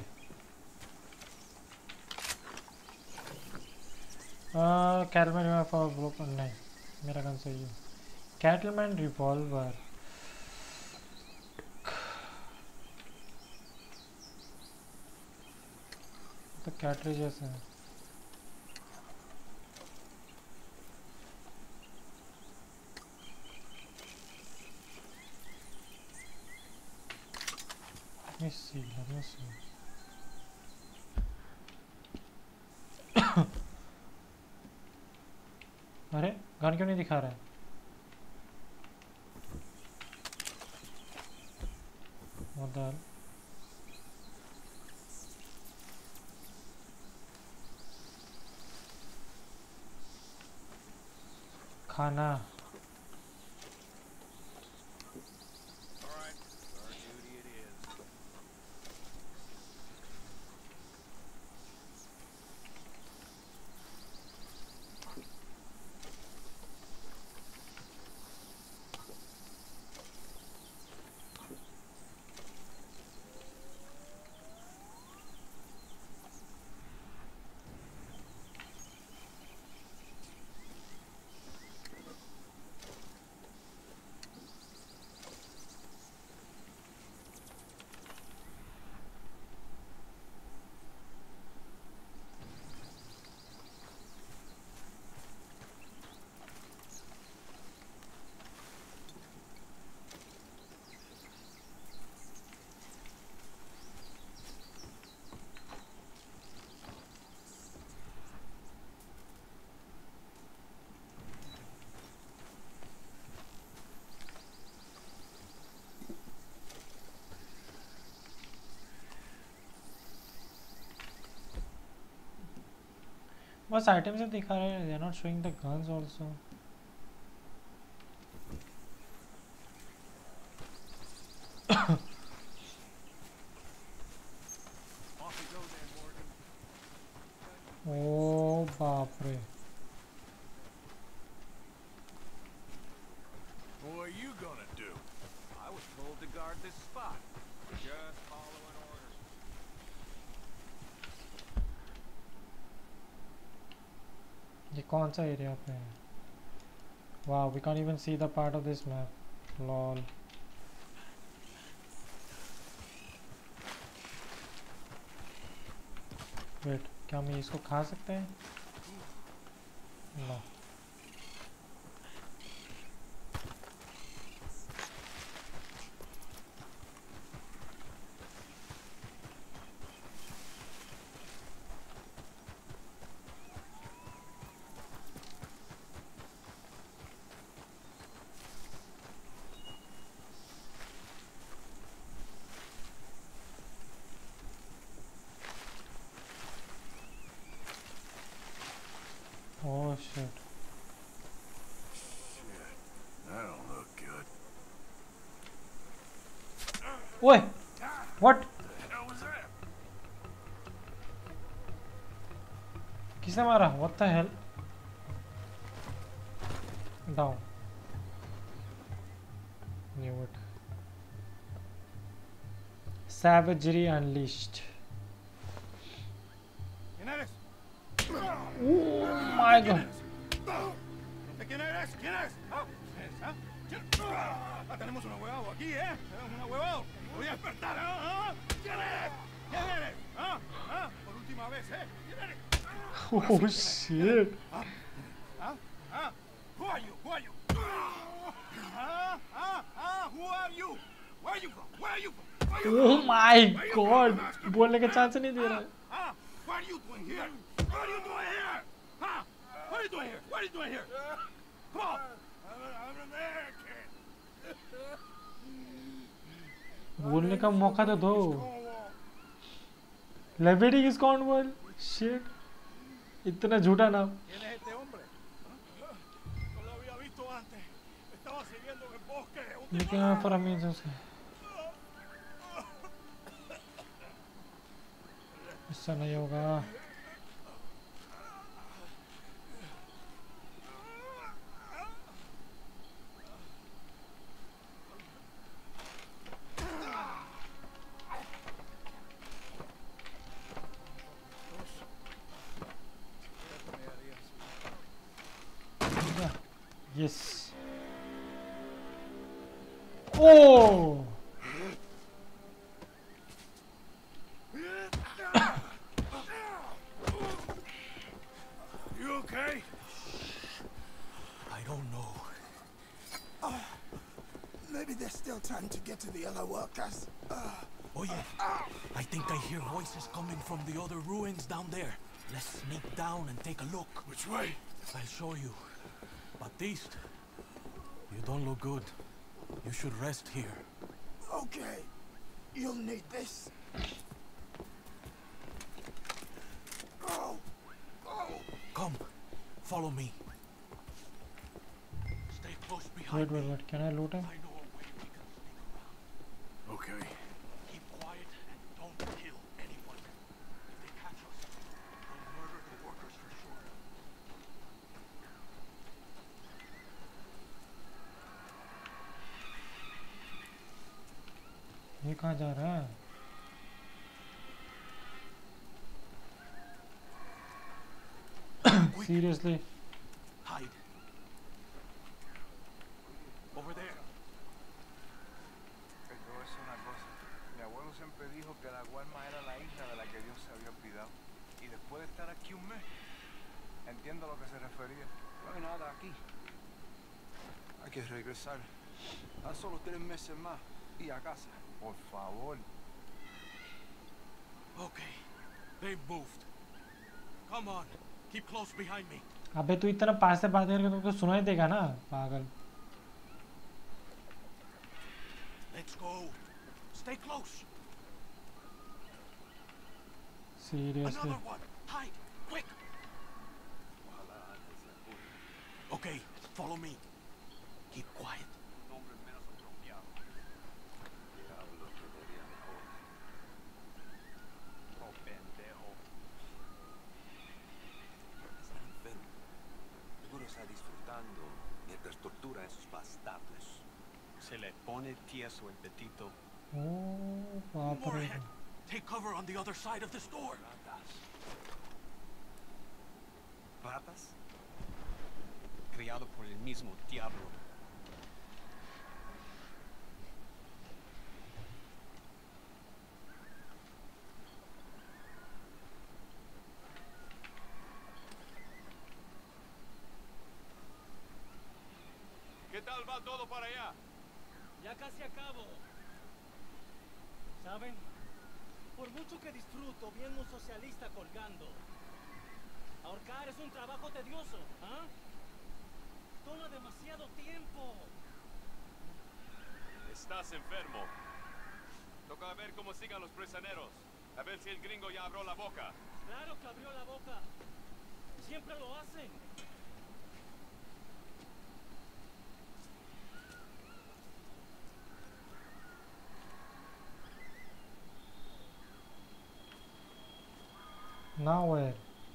कैटलमैन रिवॉल्वर ब्रोकन नहीं. मेरा गन सही है. Cattleman revolver. तो कैटरेजेस हैं. Let me see. अरे गन क्यों नहीं दिखा रहा है? What the hell? खाना. बस आइटम से दिखा रहे हैं. They are not showing the guns also. Oh बाप रे. What are you gonna do? I was told to guard this spot. Just following orders. ये कौन सा एरिया पे है? Wow, we can't even see the part of this map. Lol. Wait, क्या हम इसको खा सकते हैं? No. Oh shit. Shit. That don't look good. Oi! What? What the hell was that? किसने मारा? What the hell? Down. Knew it. Savagery unleashed. Oh my god. ¿Quién eres? ¿Quién es? Tenemos un huevado aquí, ¿eh? Un huevado. Voy a despertar, ¿eh? ¿Quién eres? ¿Quién eres? Por última vez, ¿eh? ¿Quién eres? Oh shit. Who are you? Who are you? Who are you? Where are you from? Where are you from? Oh my god. बोलने का chance नहीं दे रहा. What are you doing here? What are you doing here? Huh? What are you doing here? What are you doing here? Come on. I'm an American. बोलने का मौका तो दो. Levity is Cornwall. Shit. इतना झूठा नाम. Looking out for amazons. ऐसा नहीं होगा. Yes. Oh! You okay? I don't know. Maybe they're still trying to get to the other workers. Oh yeah. I think I hear voices coming from the other ruins down there. Let's sneak down and take a look. Which way? I'll show you. Baptiste, you don't look good. You should rest here. Okay. You'll need this. Oh. Come, follow me. Stay close behind me. Wait. Can I loot him? Okay. Keep quiet and don't kill anyone. If they catch us, they'll murder the workers for sure. ये कहाँ जा रहा है? Seriously? Hide. Over there. Te voy a decir una cosa. Mi abuelo siempre dijo que la Guarma era la isla de la que Dios se había olvidado. Y después de estar aquí un mes, entiendo a lo que se refería. No hay nada aquí. Hay que regresar. Tan solo 3 meses más y a casa. Por favor. Okay. They've moved. Come on. Keep close behind me. अबे तू इतना पास से बात करके तुमको सुनाई देगा ना पागल. Let's go. Stay close. Seriously. Another one. Hide. Quick. Okay. Follow me. Keep quiet. Disfrutando mientras tortura a esos bastardos. Se le pone tieso el petito. Oh, बाप रे. Take cover on the other side of this door. ¿Ratas? Criado por el mismo diablo. ¿Qué tal va todo para allá? Ya casi acabo. ¿Saben? Por mucho que disfruto viendo un socialista colgando, ahorcar es un trabajo tedioso, ¿ah? Toma demasiado tiempo. Estás enfermo. Toca ver cómo sigan los prisioneros. A ver si el gringo ya abrió la boca. Claro que abrió la boca. Siempre lo hacen. Now where?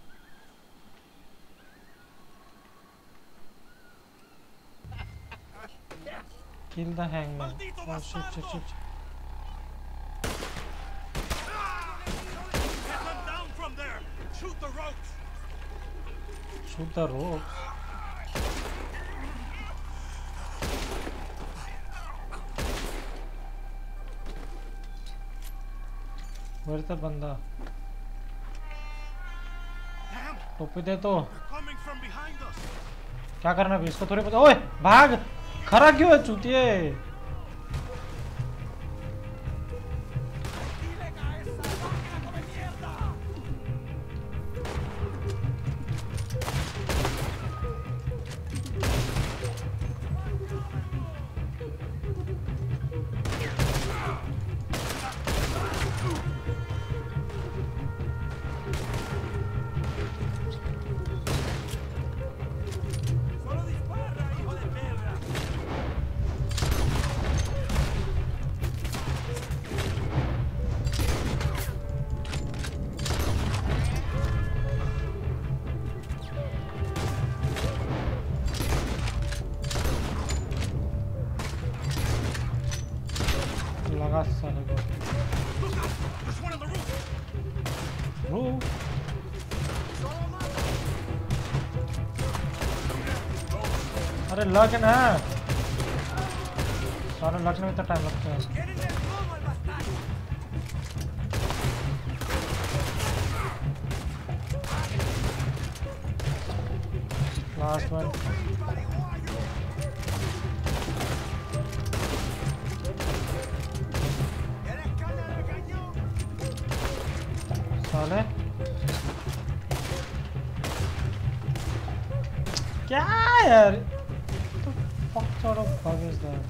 Kill the hangman. Oh shit. Get them down from there. Shoot the ropes. Shoot the ropes. Where's the banda? टोपी दे तो. क्या करना भी इसको थोड़ी पता. ओए भाग. खरा क्यों है चूतिए. भगा साले को। अरे लग ना सारे लगने में इतना टाइम लगता है। लास्ट वन साले क्या यार तो fuck sort of bug is that?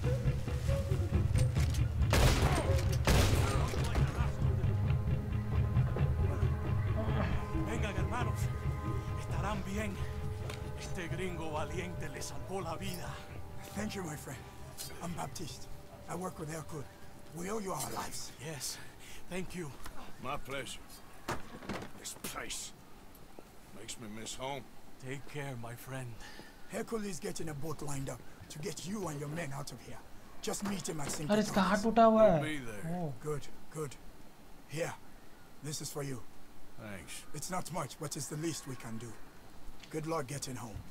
Vengan, hermanos. Estarán bien. Este gringo valiente le salvó la vida. Thank you, my friend. I'm Baptiste. I work with Hercule. We owe you our lives. Yes, thank you. My pleasure. This place makes me miss home. Take care, my friend. Hercule is getting a boat lined up to get you and your men out of here. Just meet him at St. अरे इसका हाथ टूटा हुआ है। Be there. Oh. Good, good. Here, this is for you. Thanks. It's not much, but it's the least we can do. Good luck getting home.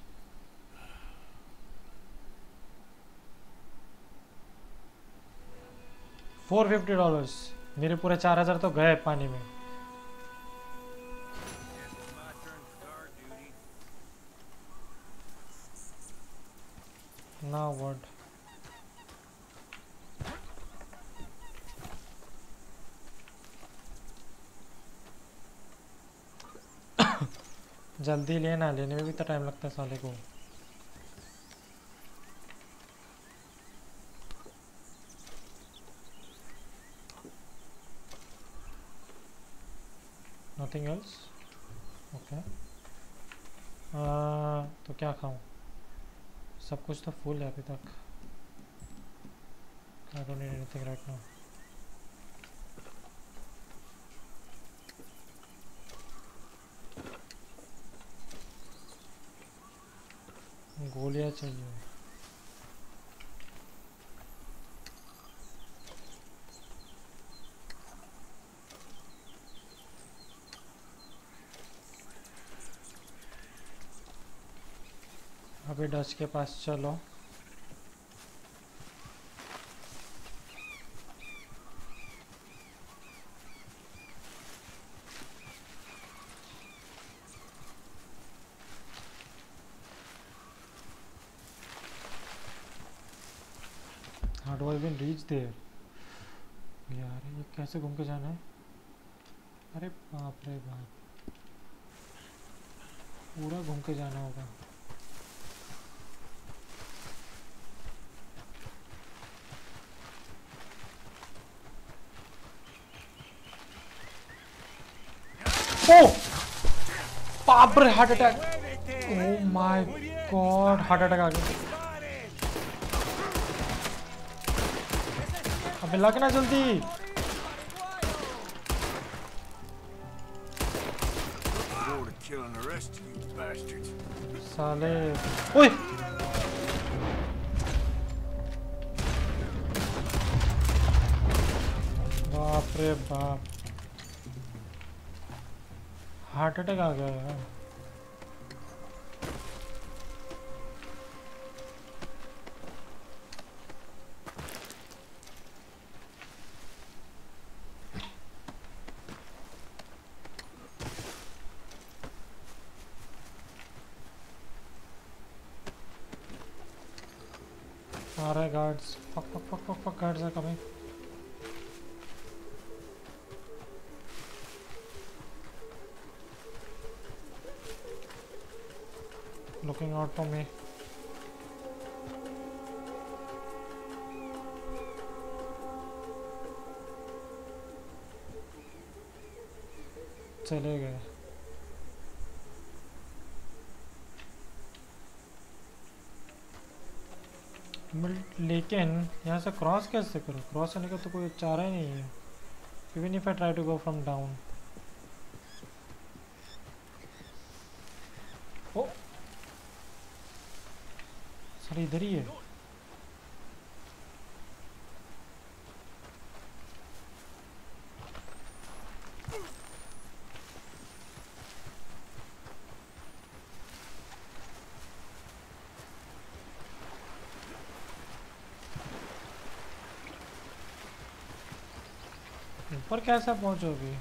$450 मेरे पूरे 4000 तो गए पानी में। Now what? जल्दी लेना, लेने में भी तो टाइम लगता है साले को। Nothing else? Okay. तो क्या खाऊं? सब कुछ तो फुल है अभी तक। I don't need anything right now. गोलियां चाहिए। अभी डच के पास चलो। How do I even reach there? यार ये कैसे घूम के जाना है? अरे बाप रे बाप, पूरा घूम के जाना होगा। Oh! बाप रे, heart attack. Oh my God, heart attack आ गया। अबे लगना जल्दी। साले, ओए! बाप रे बाप, हार्ट अटैक आ गया यार। Alright, guards. Fuck, guards are coming. Looking out for me. चले गए। लेकिन यहाँ से क्रॉस कैसे करो? क्रॉस करने का तो कोई चारा ही नहीं है। Even if I try to go from down. Oh, sir इधर ही है। पर कैसे पहुंचोगी?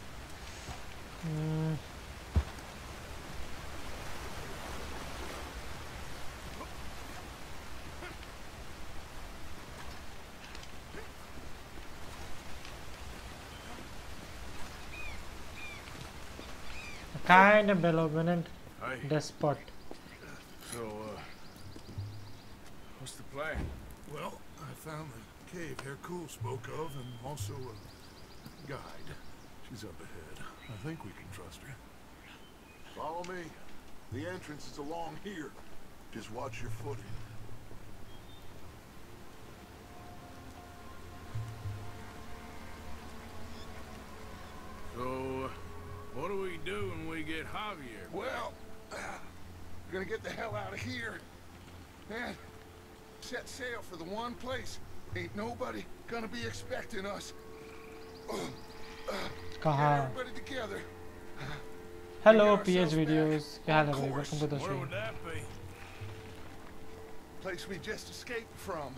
Kind of benevolent despot. So, what's the plan? Well, I found the cave Hercule spoke of, and also a guide. She's up ahead. I think we can trust her. Follow me. The entrance is along here. Just watch your footing. So, what do we do when we get Javier? Well, we're gonna get the hell out of here. And set sail for the one place. Ain't nobody gonna be expecting us. Get everybody together. Hello, PH videos. Hello, welcome to the show. Where would that be? Place we just escaped from.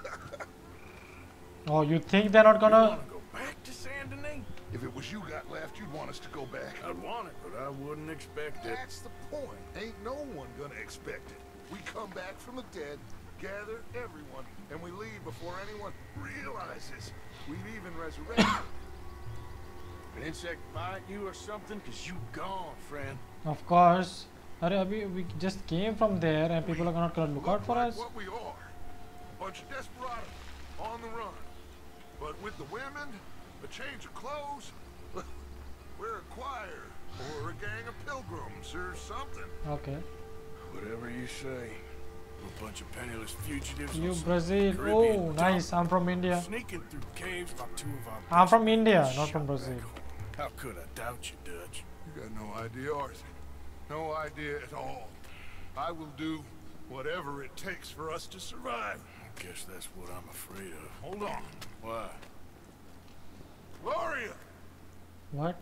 Oh, you think they're not gonna go back to Saint Denis? If it was you got left, you'd want us to go back. I'd want it, but I wouldn't expect it. That's the point. Ain't no one gonna expect it. We come back from the dead, gather everyone, and we leave before anyone realizes we've even resurrected. An insect bite you or something? Cause you gone, friend. Of course. We just came from there and people are not gonna look out for us. What we are. A bunch of desperados on the run. But with the women, a change of clothes, we're a choir or a gang of pilgrims or something. Okay. Whatever you say. A bunch of penniless fugitives. You Brazil. Oh, nice. I'm from India. Sneaking through caves like two of our I'm from India, not from Brazil. How could I doubt you, Dutch? You got no idea, Arthur. No idea at all. I will do whatever it takes for us to survive. I guess that's what I'm afraid of. Hold on. Why? Gloria! What?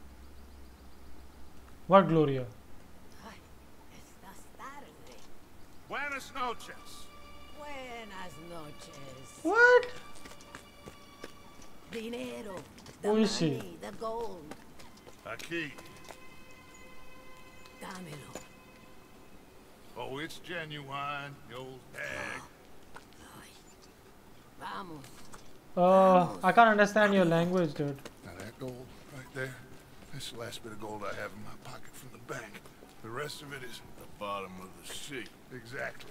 What Gloria? Buenas noches. Buenas noches. What? Dinero. Who The is she? money, the gold. Aquí. Dámelo. Oh, it's genuine, the old bag. Vamos. I can't understand your language, dude. Now that gold right there, that's the last bit of gold I have in my pocket from the bank. The rest of it is the bottom of the sea. Exactly.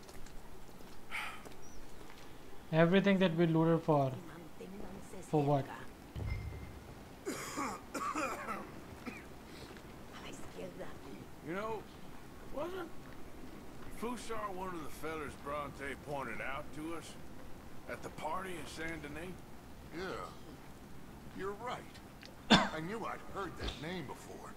Everything that we looted for. For what? You know, wasn't Fusar one of the fellers Bronte pointed out to us at the party in Saint Denis? Yeah, you're right. I knew I'd heard that name before.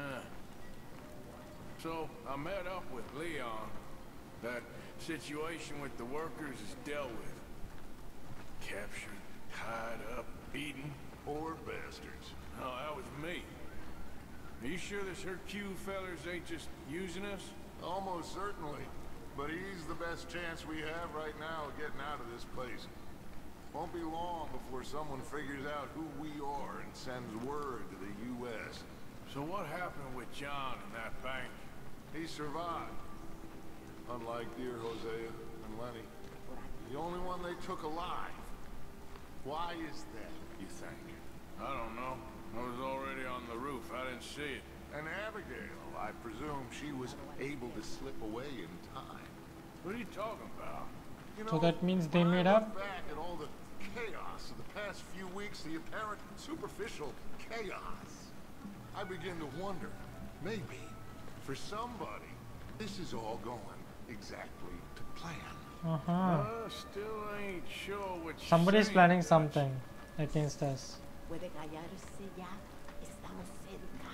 So I met up with Leon. That situation with the workers is dealt with. Captured, tied up, beaten. Poor bastards. No, that was me. Are you sure this Hercule fellers ain't just using us? Almost certainly. But he's the best chance we have right now of getting out of this place. Won't be long before someone figures out who we are and sends word to the U.S. So what happened with John and that bank? He survived. Unlike dear Hosea and Lenny. The only one they took alive. Why is that, you think? I don't know. I was already on the roof. I didn't see it. And Abigail, I presume she was able to slip away in time. What are you talking about? You know, So that means they made up? Back at all the chaos of the past few weeks, the apparent superficial chaos, I begin to wonder, maybe, for somebody, this is all going exactly to plan. Still ain't sure what you're Somebody's saying, planning Dutch. something against us. Puede callarse ya. Estamos cerca.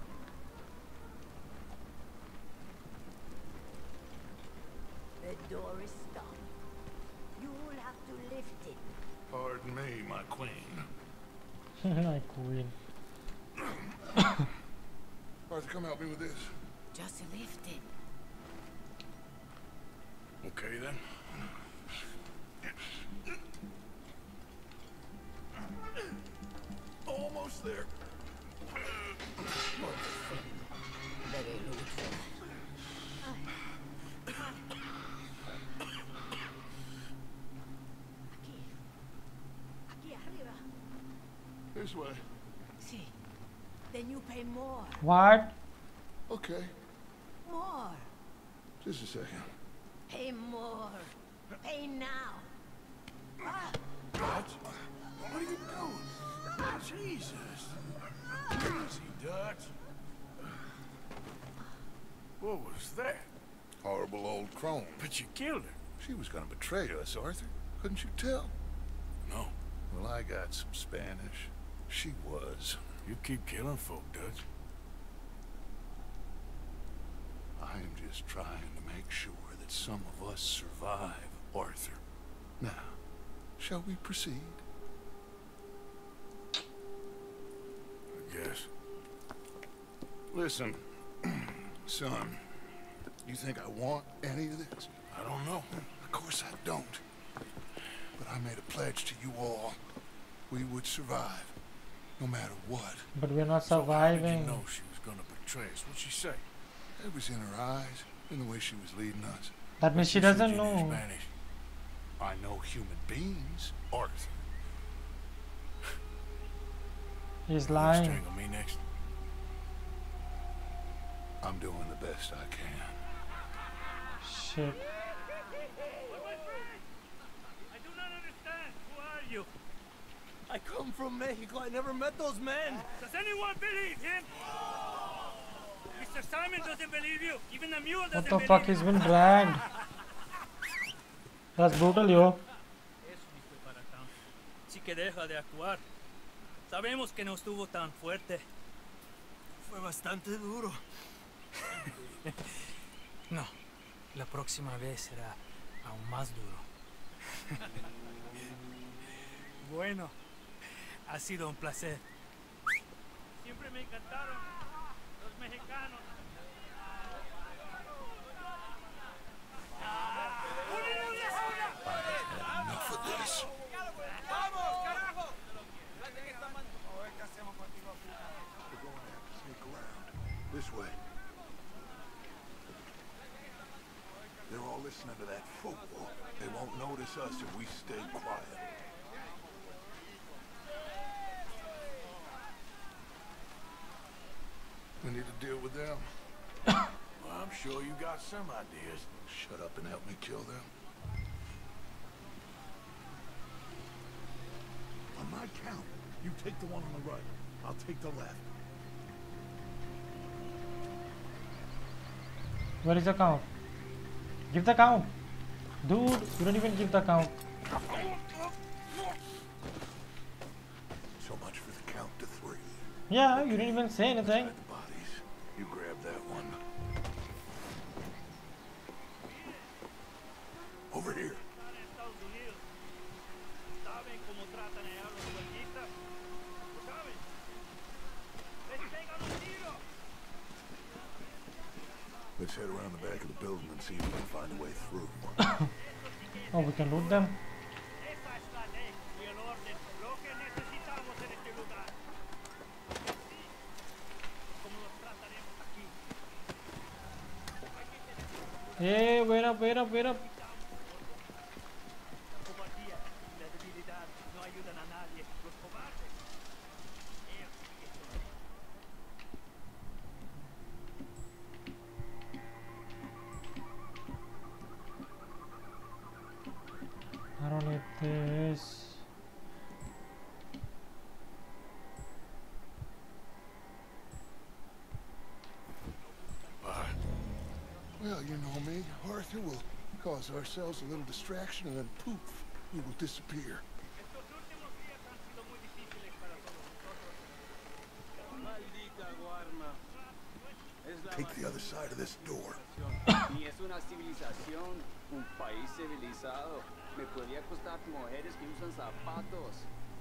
The door is stuck. You'll have to lift it. Pardon me, my queen. My queen. Arthur, come help me with this. Just lift it. Okay then. Almost. almost there. Aquí arriba. This way. See, then you pay more. What? Okay. More. Just a second. Pay more. Pay now. Dutch? What are you doing? Jesus. Easy, Dutch. What was that? Horrible old crone. But you killed her. She was gonna betray us, Arthur. Couldn't you tell? No. Well, I got some Spanish. She was. You keep killing folk, Dutch. I'm just trying to make sure that some of us survive, Arthur. Now, shall we proceed? I guess. Listen, son, you think I want any of this? I don't know. Of course I don't. But I made a pledge to you all. We would survive, no matter what. But we're not So how did surviving. you know she was gonna betray us? What'd she say? It was in her eyes, in the way she was leading us. That means she said doesn't you knew know. Spanish. I know human beings, Arthur. He's You lying. strangle me next. I'm doing the best I can. Shit. I do not understand. Who are you? I come from Mexico. I never met those men. Does anyone believe him? Mr. Simon doesn't believe you. Even the mule doesn't What the believe fuck? you. He's been dragged. That's brutal, yo. Eso ni fue para tanto. Sí que deja de actuar. Sabemos que no estuvo tan fuerte. Fue bastante duro. No, la próxima vez será aún más duro. Bueno, ha sido un placer. Siempre me encantaron los mexicanos. Enough of this. We're going to have to sneak around. This way. They're all listening to that football. They won't notice us if we stay quiet. We need to deal with them. Well, I'm sure you got some ideas. Shut up and help me kill them. On my count, you take the one on the right. I'll take the left. Where is the count? Give the count. Dude, you don't even give the count. So much for the count to 3. Yeah, you didn't even say anything. Bodies. You grab that one. Over here. Let's head around the back of the building and see if we can find a way through. Oh, we can loot them. Hey, wait up, wait up, wait up. I don't need this. Well, you know me, Arthur. We'll cause ourselves a little distraction and then poof, we will disappear. Take the other side of this door. Ni es una civilización, un país civilizado. Me podría costar mujeres que usan zapatos.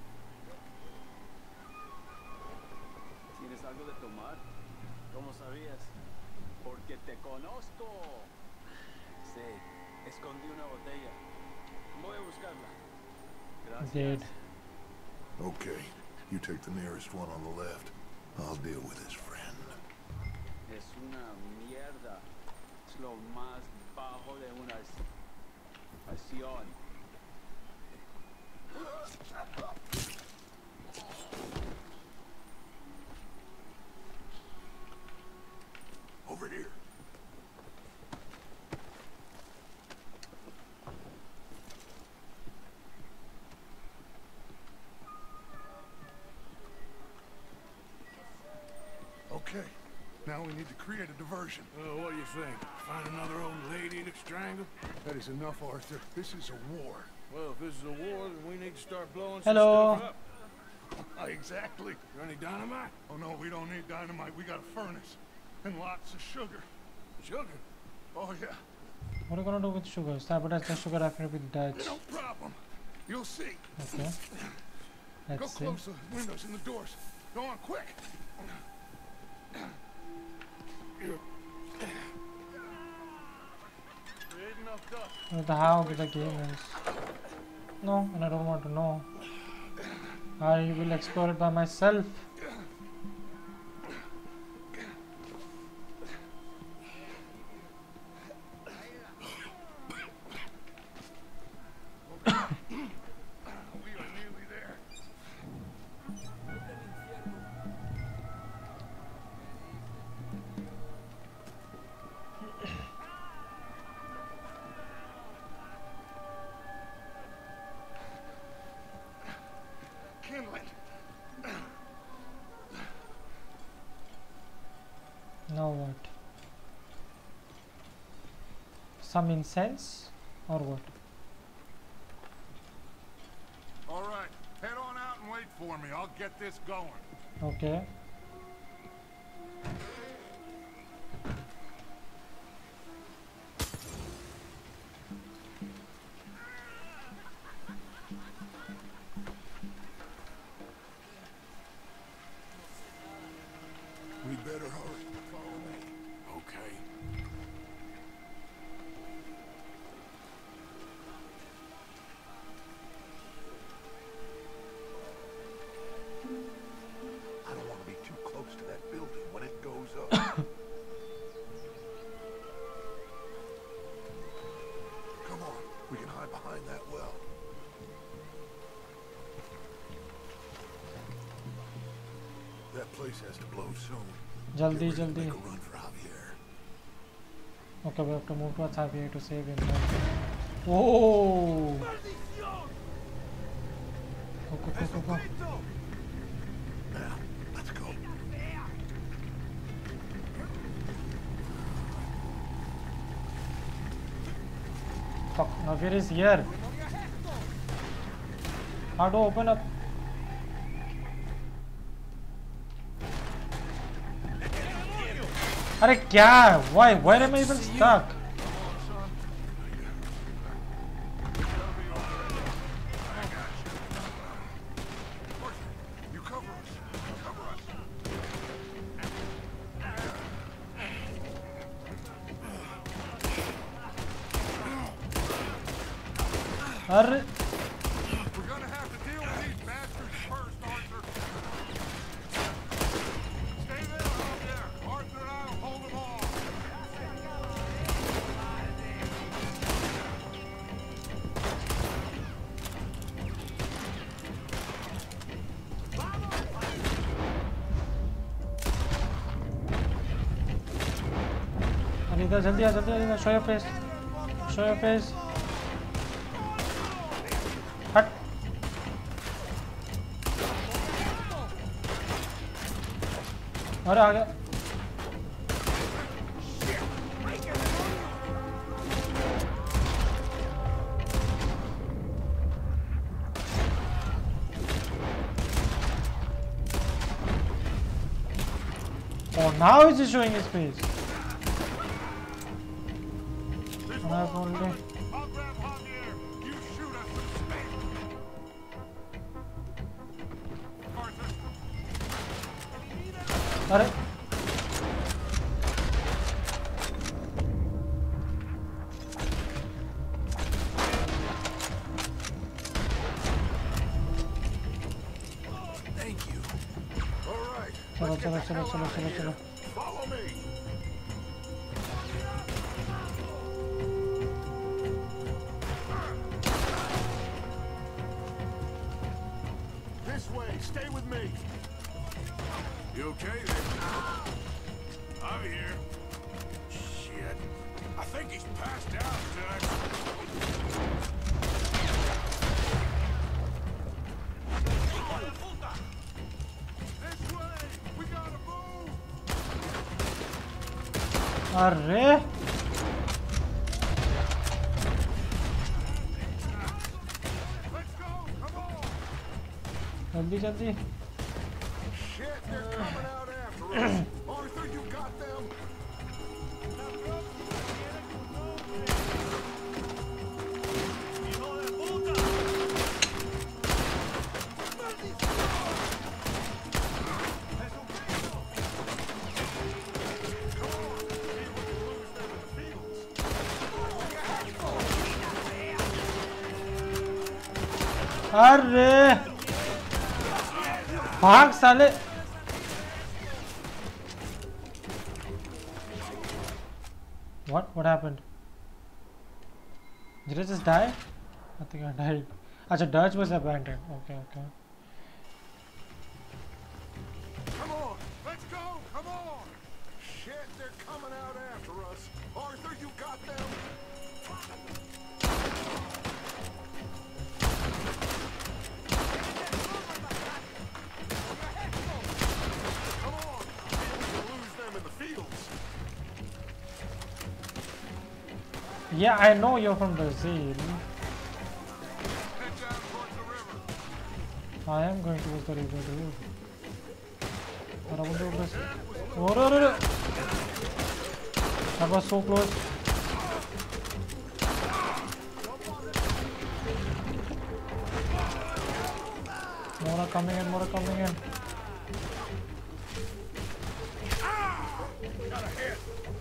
¿Tienes algo de tomar? ¿Cómo sabías? Porque te conozco. Sí, escondí una botella. Voy a buscarla. Gracias. Okay, You take the nearest one on the left. I'll deal with his friend. Es una mierda. Es lo más bajo de una estación. Over here. Okay, now we need to create a diversion. What do you think? Find another old lady to strangle? That is enough, Arthur. This is a war. Well, if this is a war, then we need to start blowing Hello. some stuff up. Exactly. Is there any dynamite? Oh no, we don't need dynamite. We got a furnace. And lots of sugar. Sugar? Oh yeah. What are you gonna do with sugar? Sabotage the sugar after with Dutch. No problem. You'll see. Okay. Go Let's see. close the windows and the doors. Go on, quick. What the how the game is. No, and I don't want to know. I will explore it by myself. Now what? Some incense or what? All right, head on out and wait for me. I'll get this going. Okay. We better hurry. Follow me. Okay. I don't want to be too close to that building when it goes up. Come on, we can hide behind that well. That place has to blow soon. Jaldi, Get ready to jaldi. make a run for Javier. Okay, we have to move towards Javier to save him. Whoa! Go. Now, let's go. Fuck, Javier is here. How to open up? Arey kya? Why am I even stuck? You cover us. Cover us. Arey. We're gonna have to deal with these bastards first, Arthur. Stay there, Javier. Arthur and I will hold them off. Anita, jaldi aa, show your face. Show your face. Hut. अरे आ गया. Oh, now is he showing his face? I've only... I'll grab Javier. You shoot us with space. Arthur. अरे Thank you. चलो चलो चलो चलो चलो चलो Follow me. This way. Stay with me. You okay there? I'm here. Shit. I think he's passed out, Dutch. This way. We gotta move. अरे Let's go. Come on. जल्दी जल्दी Shit, they're coming out after us. Arthur, you got them? अरे भाग साले what happened? Did I just die? I think I died. Acha, Dutch was abandoned. Okay. Come on, let's go. Come on. Shit, they're coming out after us. Arthur, you got them? Come on. We'll lose them in the fields. Yeah, I know you're from Brazil. Head down towards the river. I am going towards the river, dude. But I won't do this. Oh, no. That was so close. More are coming in. Got a hit.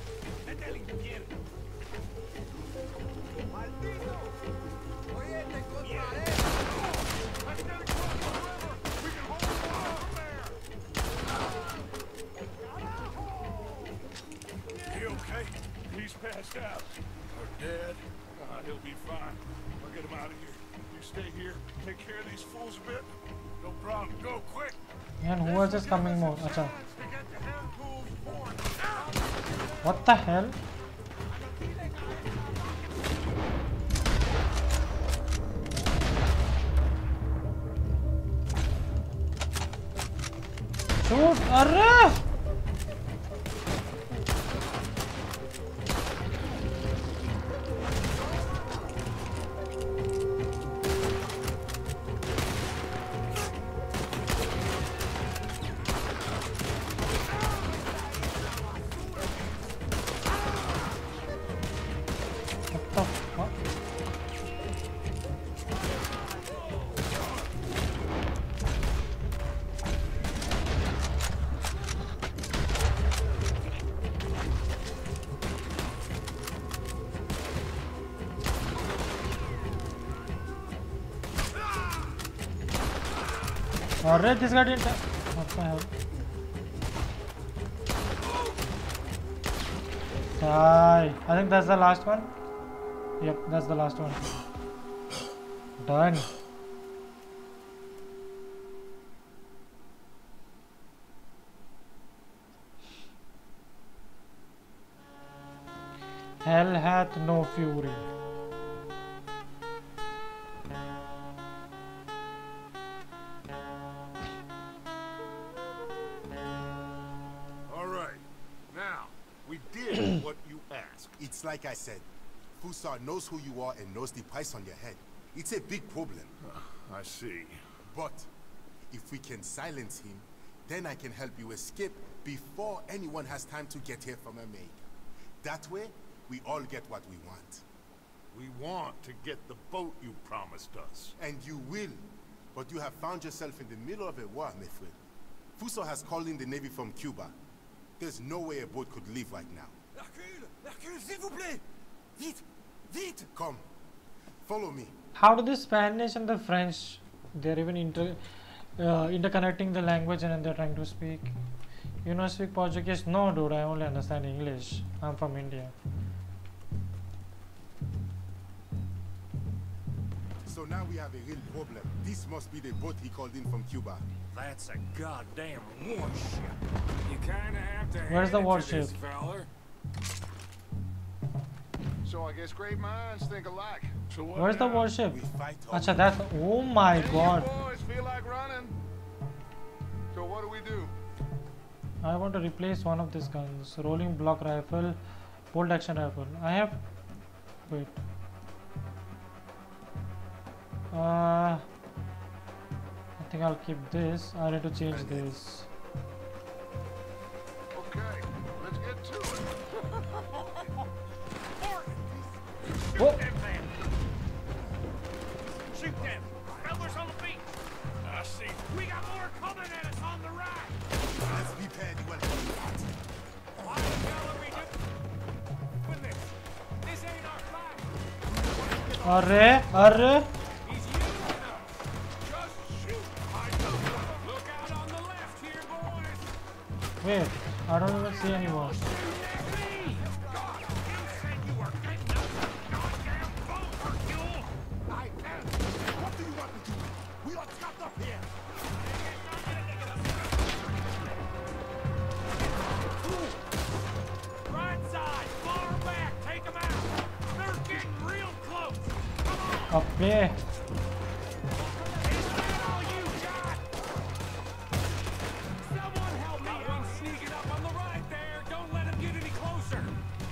He okay? He's passed out. Or dead. He'll be fine. I'll get him out of here. You stay here. Take care of these fools a bit. No problem. Go quick. And who else is coming more? Acha. What the hell? Shoot! Arre! Alright, this guy didn't. What the hell? Die. I think that's the last one. Yep, that's the last one. Done. Hell hath no fury. It's like I said, Fussar knows who you are and knows the price on your head. It's a big problem. I see. But if we can silence him, then I can help you escape before anyone has time to get here from Omega. That way, we all get what we want. We want to get the boat you promised us. And you will. But you have found yourself in the middle of a war, my friend. Fussar has called in the Navy from Cuba. There's no way a boat could leave right now. Hercule, s'il vous plaît! Vite! Vite! Come. Follow me. How do the Spanish and the French, they're even interconnecting the language and they're trying to speak? You know speak Portuguese? No, dude. I only understand English. I'm from India. So now we have a real problem. This must be the boat he called in from Cuba. That's a goddamn warship. You kinda have to Where's the hand it to warship? this feller. So I guess great minds think alike. So what Where's the now? warship? We fight Acha, that's. Oh my Any god. of you boys feel like running? So what do? I want to replace one of these guns. Rolling block rifle, bolt action rifle. I have. Wait. I think I'll keep this. I need to change this. Okay, let's get to it. Oh. Shoot them! Fellas on the beach! I see. We got more coming at us on the right! Let's prepare the welcome. Why the hell are we doing this? This ain't our flag! Arre, arre. He's using them! Just shoot! I know! Look out on the left here, boys! Wait, I don't even see anyone. What do you want me to do? We are trapped up here. Right side! Far back! Take them out! They're getting real close! Come on! Up there. Is that all you got? Someone help me! One sneaking up on the right there! Don't let him get any closer!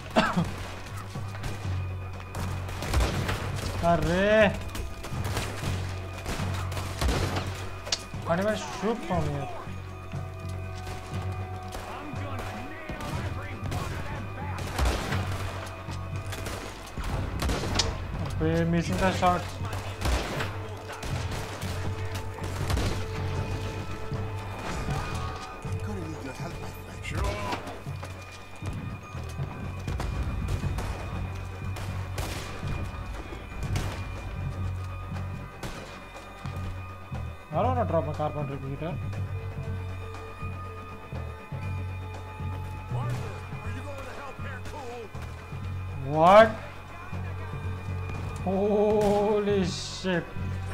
Arre. Can't even shoot from here. I'm gonna nail every one of them bastards! We're missing the shots. I'm gonna need your help, my friend. Sure. I don't want to drop my carbon repeater. Arthur, are you going to help Hercule? What? Holy shit.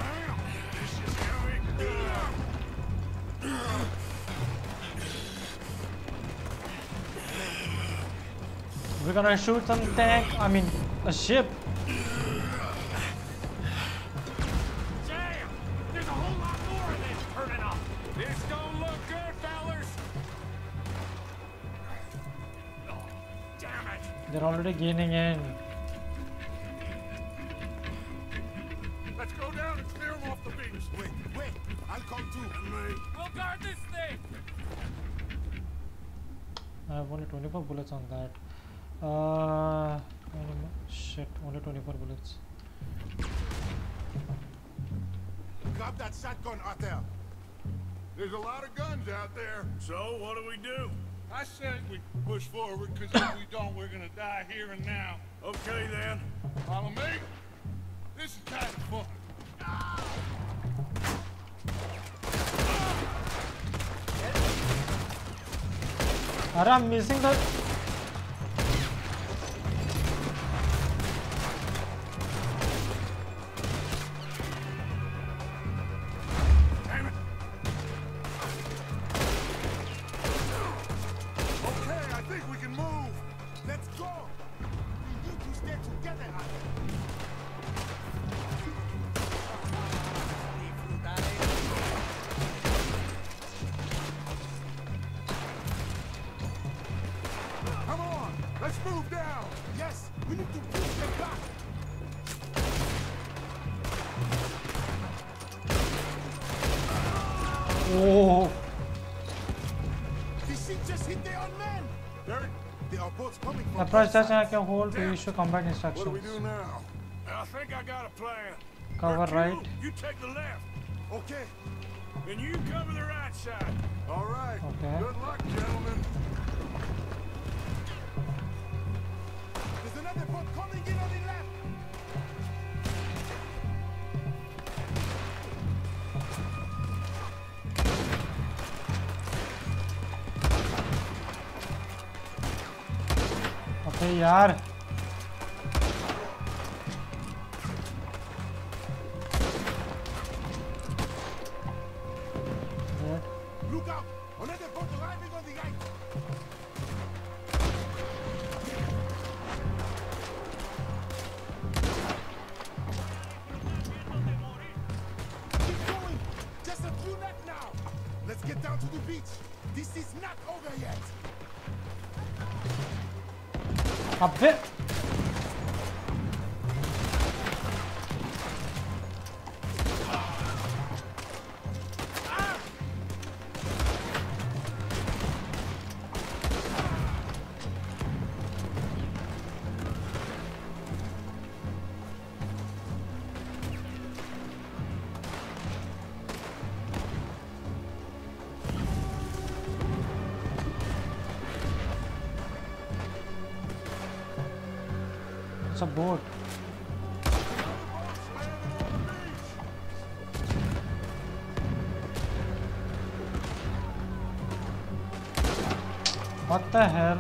We're gonna shoot some tank. I mean, a ship. Damn! There's a whole lot more of this turning up! This don't look good, fellers! Oh, damn it! They're already gaining in. Let's go down and clear them off the beach. Wait, I'll come too. And me. We'll guard this thing! I have only 24 bullets on that. Shit, only 24 bullets. Grab that shotgun, Arthur. There's a lot of guns out there. So, what do? I said we push forward, because if we don't, we're gonna die here and now. Okay, then. Follow me? This is kind of fun. I'm missing the. Okay, I think we can move. Let's go. We need to stay together, Arthur. Come on, let's move down. Yes, we need to push them back. Oh, The ship just hit their own men. There are boats coming from approach both that I sides. can hold to issue combat instructions. What do we do now? I think I got a plan. Cover Hercule, right. You take the left, Okay. and you cover the right side. All right. Okay. Good luck, gentlemen. There's another boat coming in on the left. अरे यार Look out! Another boat arriving on the right! Keep going! Just a few left now! Let's get down to the beach! This is not over yet! अबे it's a boat. What the hell?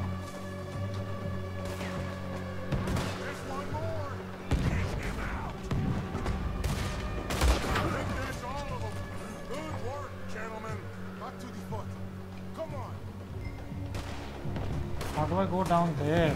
How do I go down there?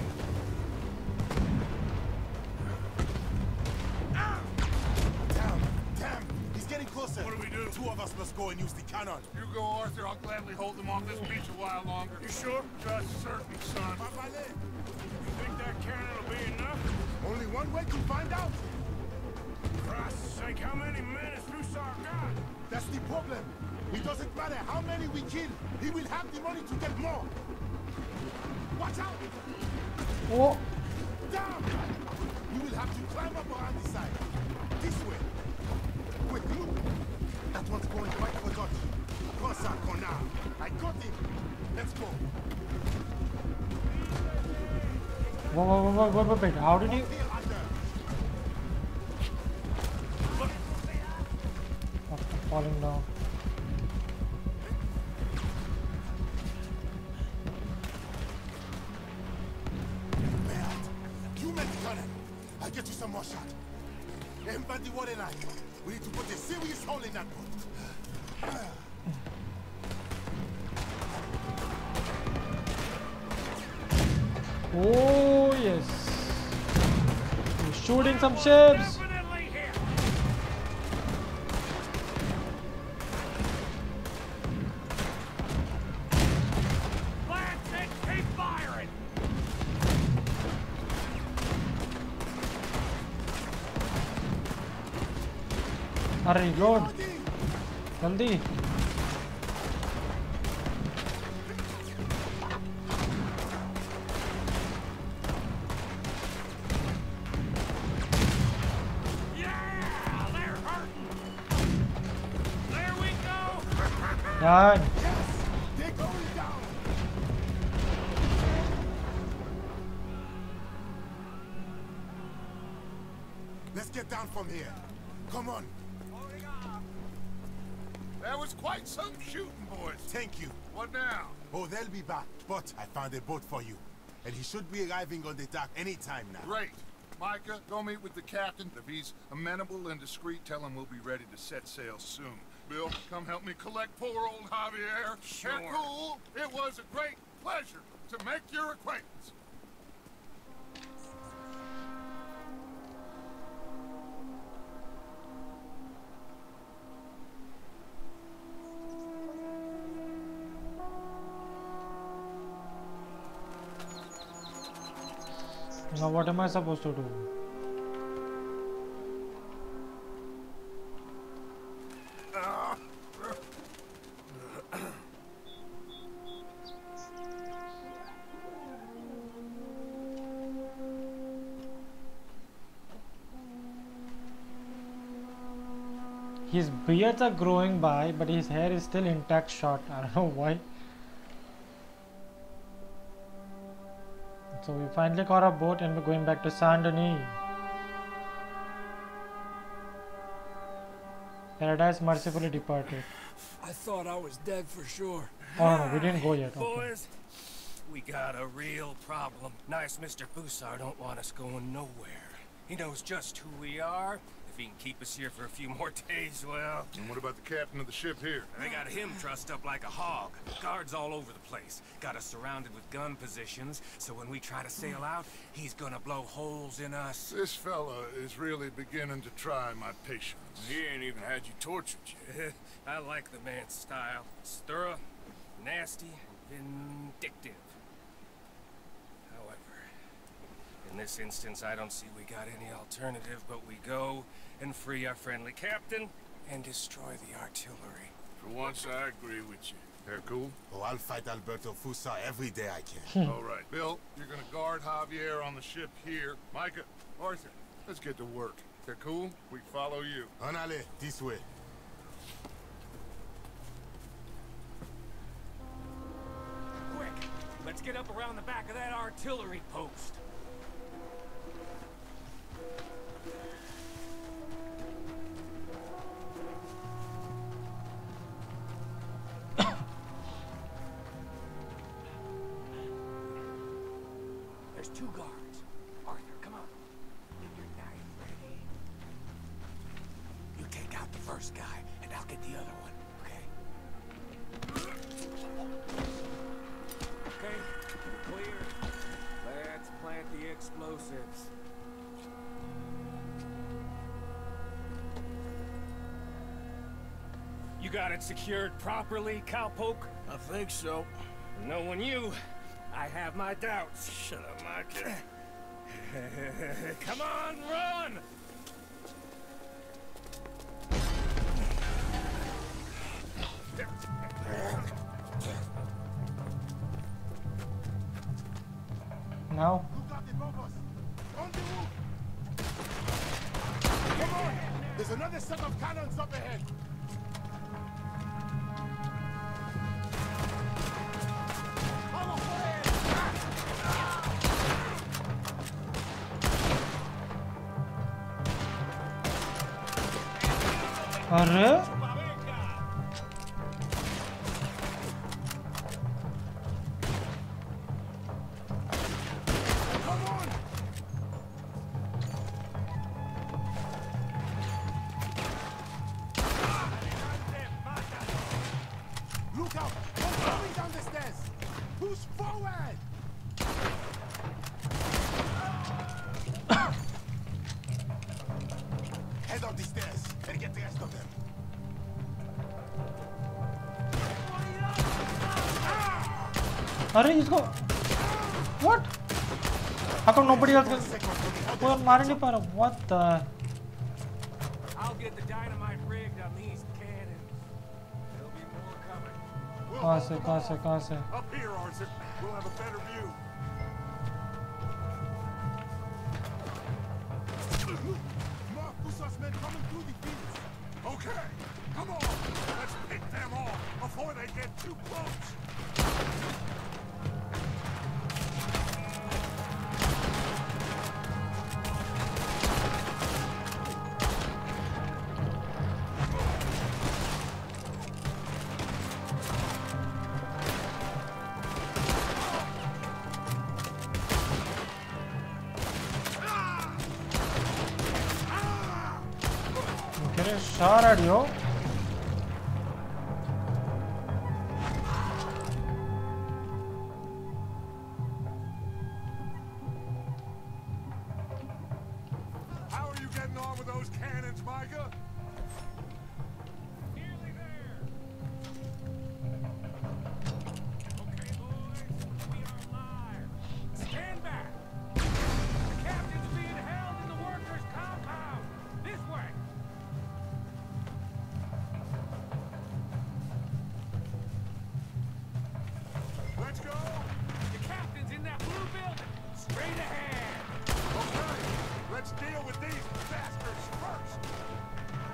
Two of us must go and use the cannon. You go, Arthur. I'll gladly hold them off this beach a while longer. You sure? Just certain, son. You think that cannon will be enough? Only one way to find out. For Christ's sake, how many men has Rusar got? That's the problem. It doesn't matter how many we kill. He will have the money to get more. Watch out! Oh! Down! You will have to climb up around the side. This way. Quick, look. That one's going right for Dutch. Cross our corner. I got him. Let's go. Whoa, how did you... After falling down. You met the cannon. I'll get you some more shot. Invade the water line. We need to put a serious hole in that boat. Oh yes. We're shooting some ships. अरे load जल्दी Done. They're going down. Let's get down from here. Come on. That was quite some shooting, boys. Thank you. What now? Oh, they'll be back. But I found a boat for you. And he should be arriving on the dock any time now. Great. Micah, go meet with the captain. If he's amenable and discreet, tell him we'll be ready to set sail soon. Bill, come help me collect poor old Javier. Sure. Cool. It was a great pleasure to make your acquaintance. Now what am I supposed to do? His beards are growing by, but his hair is still intact short. I don't know why. So we finally got a boat and we're going back to Saint Denis. Paradise mercifully departed. I thought I was dead for sure. Oh no, we didn't go yet. Okay. Boys, We got a real problem. Nice Mr. Fusar don't want us going nowhere. He knows just who we are. If he can keep us here for a few more days, well... And what about the captain of the ship here? They got him trussed up like a hog. Guards all over the place. Got us surrounded with gun positions, so when we try to sail out, he's gonna blow holes in us. This fella is really beginning to try my patience. He ain't even had you tortured yet. I like the man's style. It's thorough, nasty, and vindictive. However, in this instance, I don't see we got any alternative, but we go and free our friendly captain and destroy the artillery. For once, I agree with you. They're cool? Oh, I'll fight Alberto Fusar every day I can. All right. Bill, you're gonna guard Javier on the ship here. Micah, Arthur, let's get to work. They're cool? We follow you. Anale, this way. Quick! Let's get up around the back of that artillery post. There's 2 guards. Arthur, come on. Get your knife ready. You take out the first guy, and I'll get the other one, okay? Okay, clear. Let's plant the explosives. You got it secured properly, cowpoke? I think so. Knowing you, I have my doubts. Shut up, Micah. Come on, run! Now? Come on! There's another set of cannons up ahead! अरे Look out! One's coming down the stairs! Push forward! Head up the stairs and get the rest of them. अरे इसको what? How come nobody else can? वो मार नहीं पा रहा. What the? I'll get the dynamite rigged on these cannons. There'll be more coming. कहाँ से? Up here, Arthur. We'll have a better view. More Fusar's men coming through the fields. Okay, come on. Let's pick them off before they get too close. Get a shot at you. How are you getting on with those cannons, Micah? Nearly there. Okay, boys, we are alive. Stand back. The captain's being held in the workers' compound. This way. Let's go. The captain's in that blue building. Straight ahead. Okay, let's deal with these bastards first.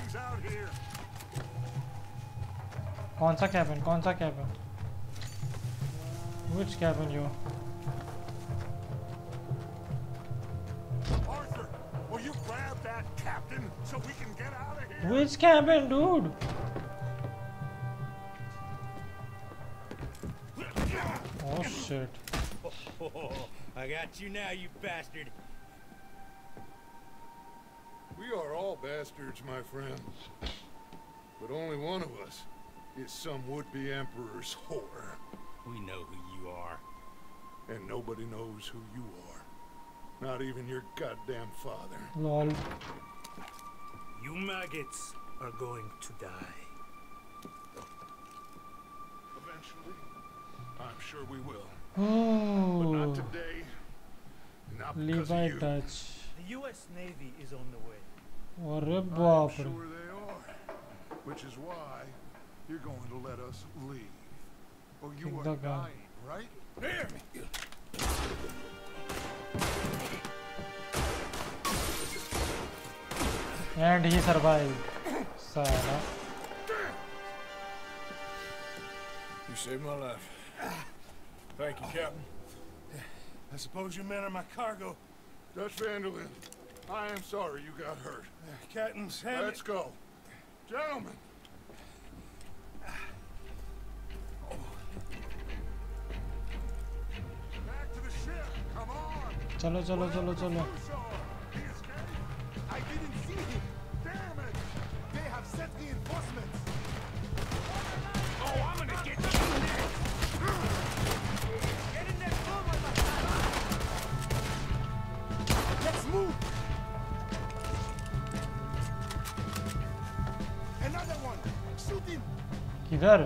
things out here. कौन सा cabin? कौन सा cabin? Which cabin you? Arthur, will you grab that captain so we can get out of here? Which cabin, dude? Oh shit. I got you now, you bastard. We are all bastards, my friends. But only one of us is some would-be emperor's whore. We know who you are. And nobody knows who you are. Not even your goddamn father. Lol. You maggots are going to die. Eventually. I'm sure we will. Oh. But not today. Not because Levi of you. Dutch. The U.S. Navy is on the way. अरे I'm बाप रे. sure they are. Which is why you're going to let us leave. Or you Kick are the gun. dying, right? Here! And he survived. Sala. You saved my life. Thank you, Captain. I suppose your men are my cargo. Dutch Van der Linde, I am sorry you got hurt. Captain's hand. Let's go. Gentlemen. Back to the ship. Come on. चलो चलो चलो चलो. I didn't see him. Damn it! They have sent reinforcements. Oh, I'm gonna get you next. Get in there, boom, Let's move. Another one. Shoot him. किधर?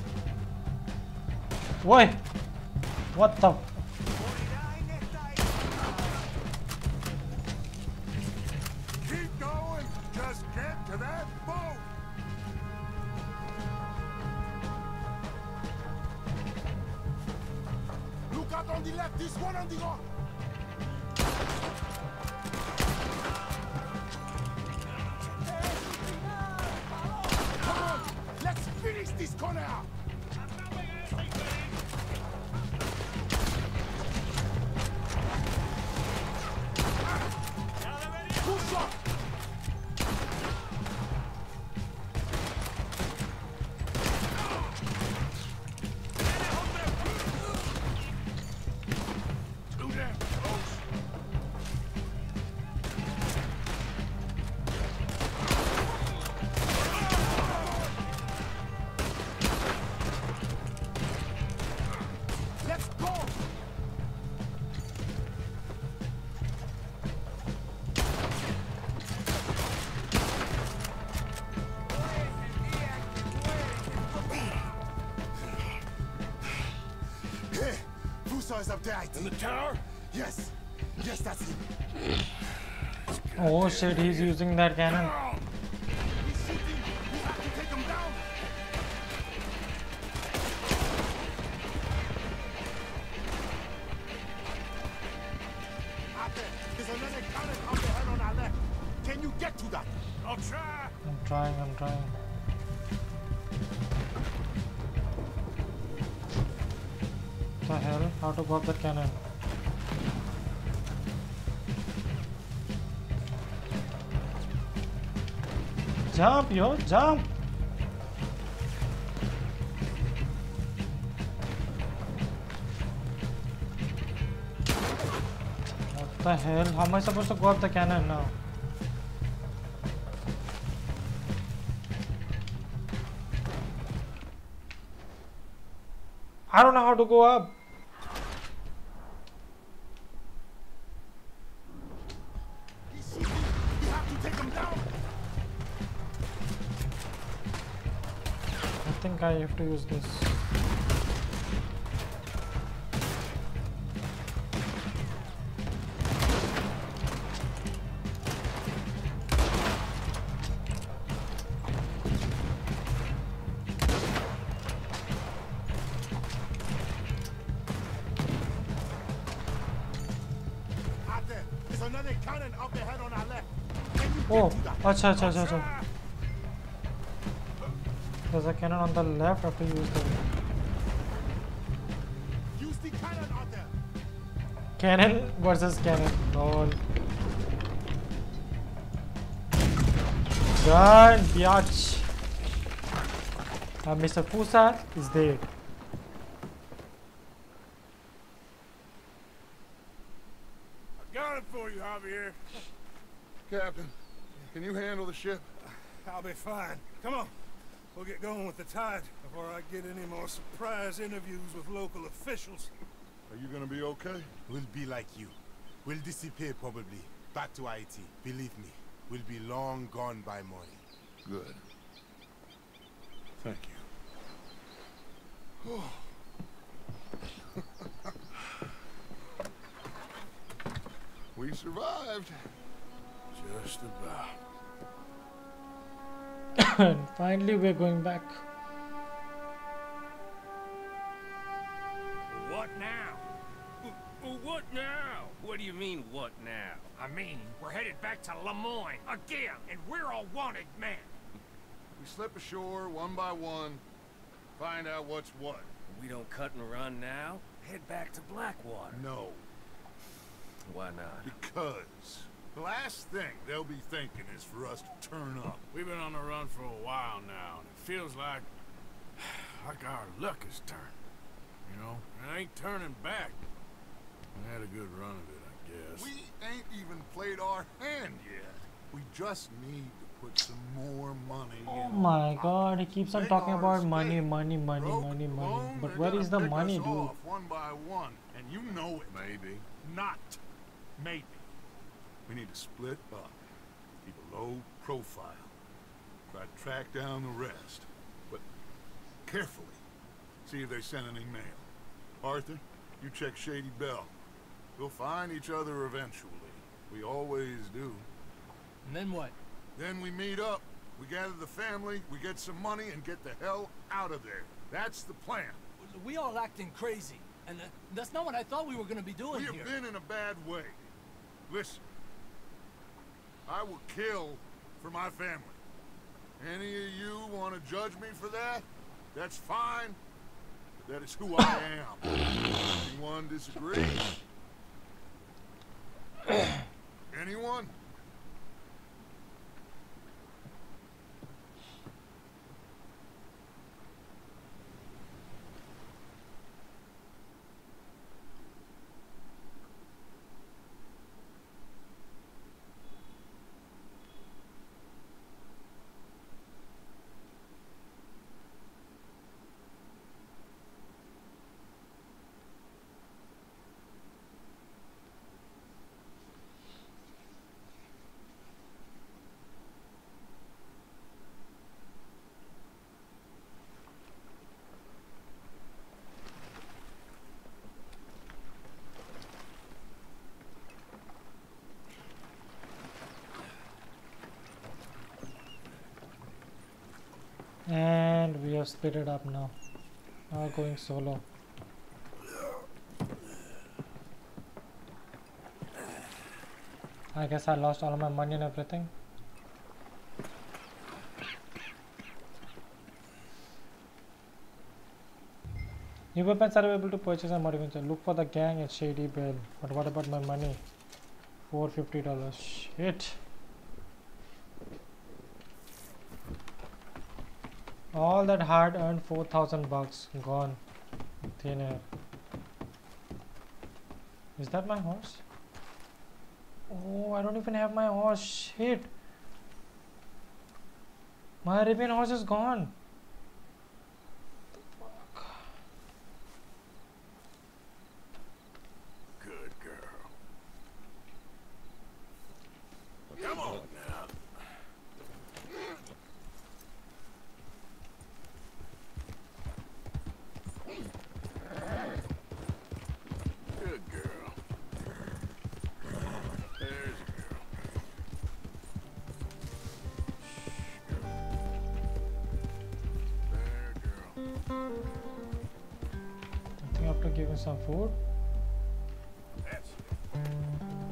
Why? What the? Keep going. Just get to that boat. Look out on the left. This one on the right. Come on. Let's finish this corner. Push up. Too damn close. Let's go. Hey, Fuso is up there. In the tower? Yes. Yes, that's him. Oh shit! He's using that cannon. He's shooting. We have to take him down. Ate, there's another cannon up ahead on our left. Can you get to that? I'll try. I'm trying. I'm trying. What the hell? How to go up that cannon? Jump, yo! Jump! What the hell? How am I supposed to go up the cannon now? I don't know how to go up. He's shooting. We have to take him down. I think I have to use this. Ate, there's another cannon up ahead on our left. Can you get Oh, to that? अच्छा अच्छा अच्छा अच्छा. There's a cannon on the left after you use the... Use the cannon out there. Cannon versus cannon. Lol. Done, biatch. Mr. Fusa is dead. I got it for you, Javier. Captain, can you handle the ship? I'll be fine. Come on. We'll get going with the tide before I get any more surprise interviews with local officials. Are you gonna be okay? We'll be like you. We'll disappear probably. Back to Haiti. Believe me, we'll be long gone by morning. Good. Thank you. We survived. Just about. And finally we're going back. What now? What now? What do you mean, what now? I mean, we're headed back to Lemoyne again, and we're all wanted men. We slip ashore one by one, find out what's what. We don't cut and run now? Head back to Blackwater. No. Why not? Because the last thing they'll be thinking is for us to turn up. We've been on the run for a while now, and it feels like our luck has turned. You know, and I ain't turning back. We had a good run of it, I guess. We ain't even played our hand yet. We just need to put some more money Oh in. my god, he keeps on They talking are about state. money. Broke, But they're where gonna is the pick money, us dude? off one by one, and you know it. Maybe. Not maybe. We need to split up. Keep a low profile. Try to track down the rest. But carefully. See if they send any mail. Arthur, you check Shady Belle. We'll find each other eventually. We always do. And then what? Then we meet up. We gather the family, we get some money, and get the hell out of there. That's the plan. We all acting crazy. And that's not what I thought we were gonna be doing We here. have been in a bad way. Listen. I will kill for my family. Any of you want to judge me for that? That's fine. But that is who I am. Anyone disagree? Anyone? And we have split it up now. Now going solo. I guess I lost all of my money and everything. New weapons are able to purchase and modify. Look for the gang at Shady Belle. But what about my money? $450. Shit. All that hard earned $4,000 gone. Thin air. Is that my horse? Oh, I don't even have my horse. Shit. My Arabian horse is gone. Good girl. Come on now. Good girl. There's a girl. There, girl. I think I have to give him some food. That's it.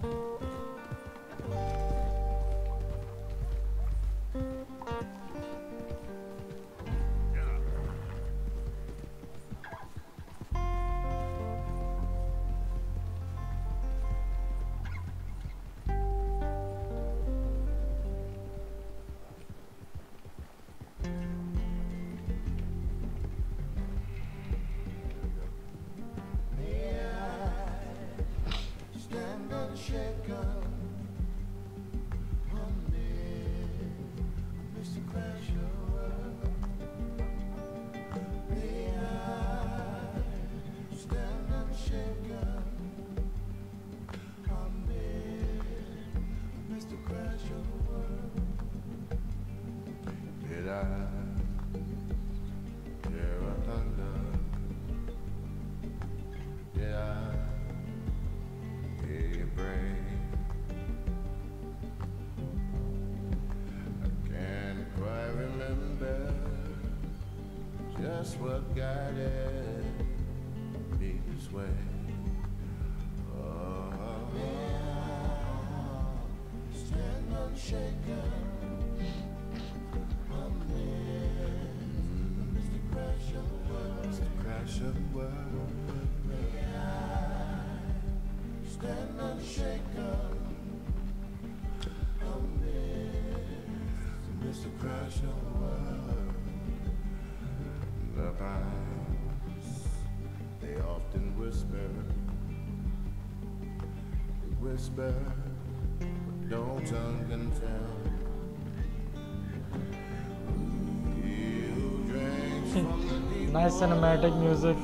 Did I hear a thunder? Did I hear you break? I can't quite remember just what guided me this way. Oh, stand unshaken. Crash of the world. May I stand unshaken amidst the crash of the world. The pines, they often whisper. They whisper, but no tongue can tell. You drank from the deep Nice cinematic music.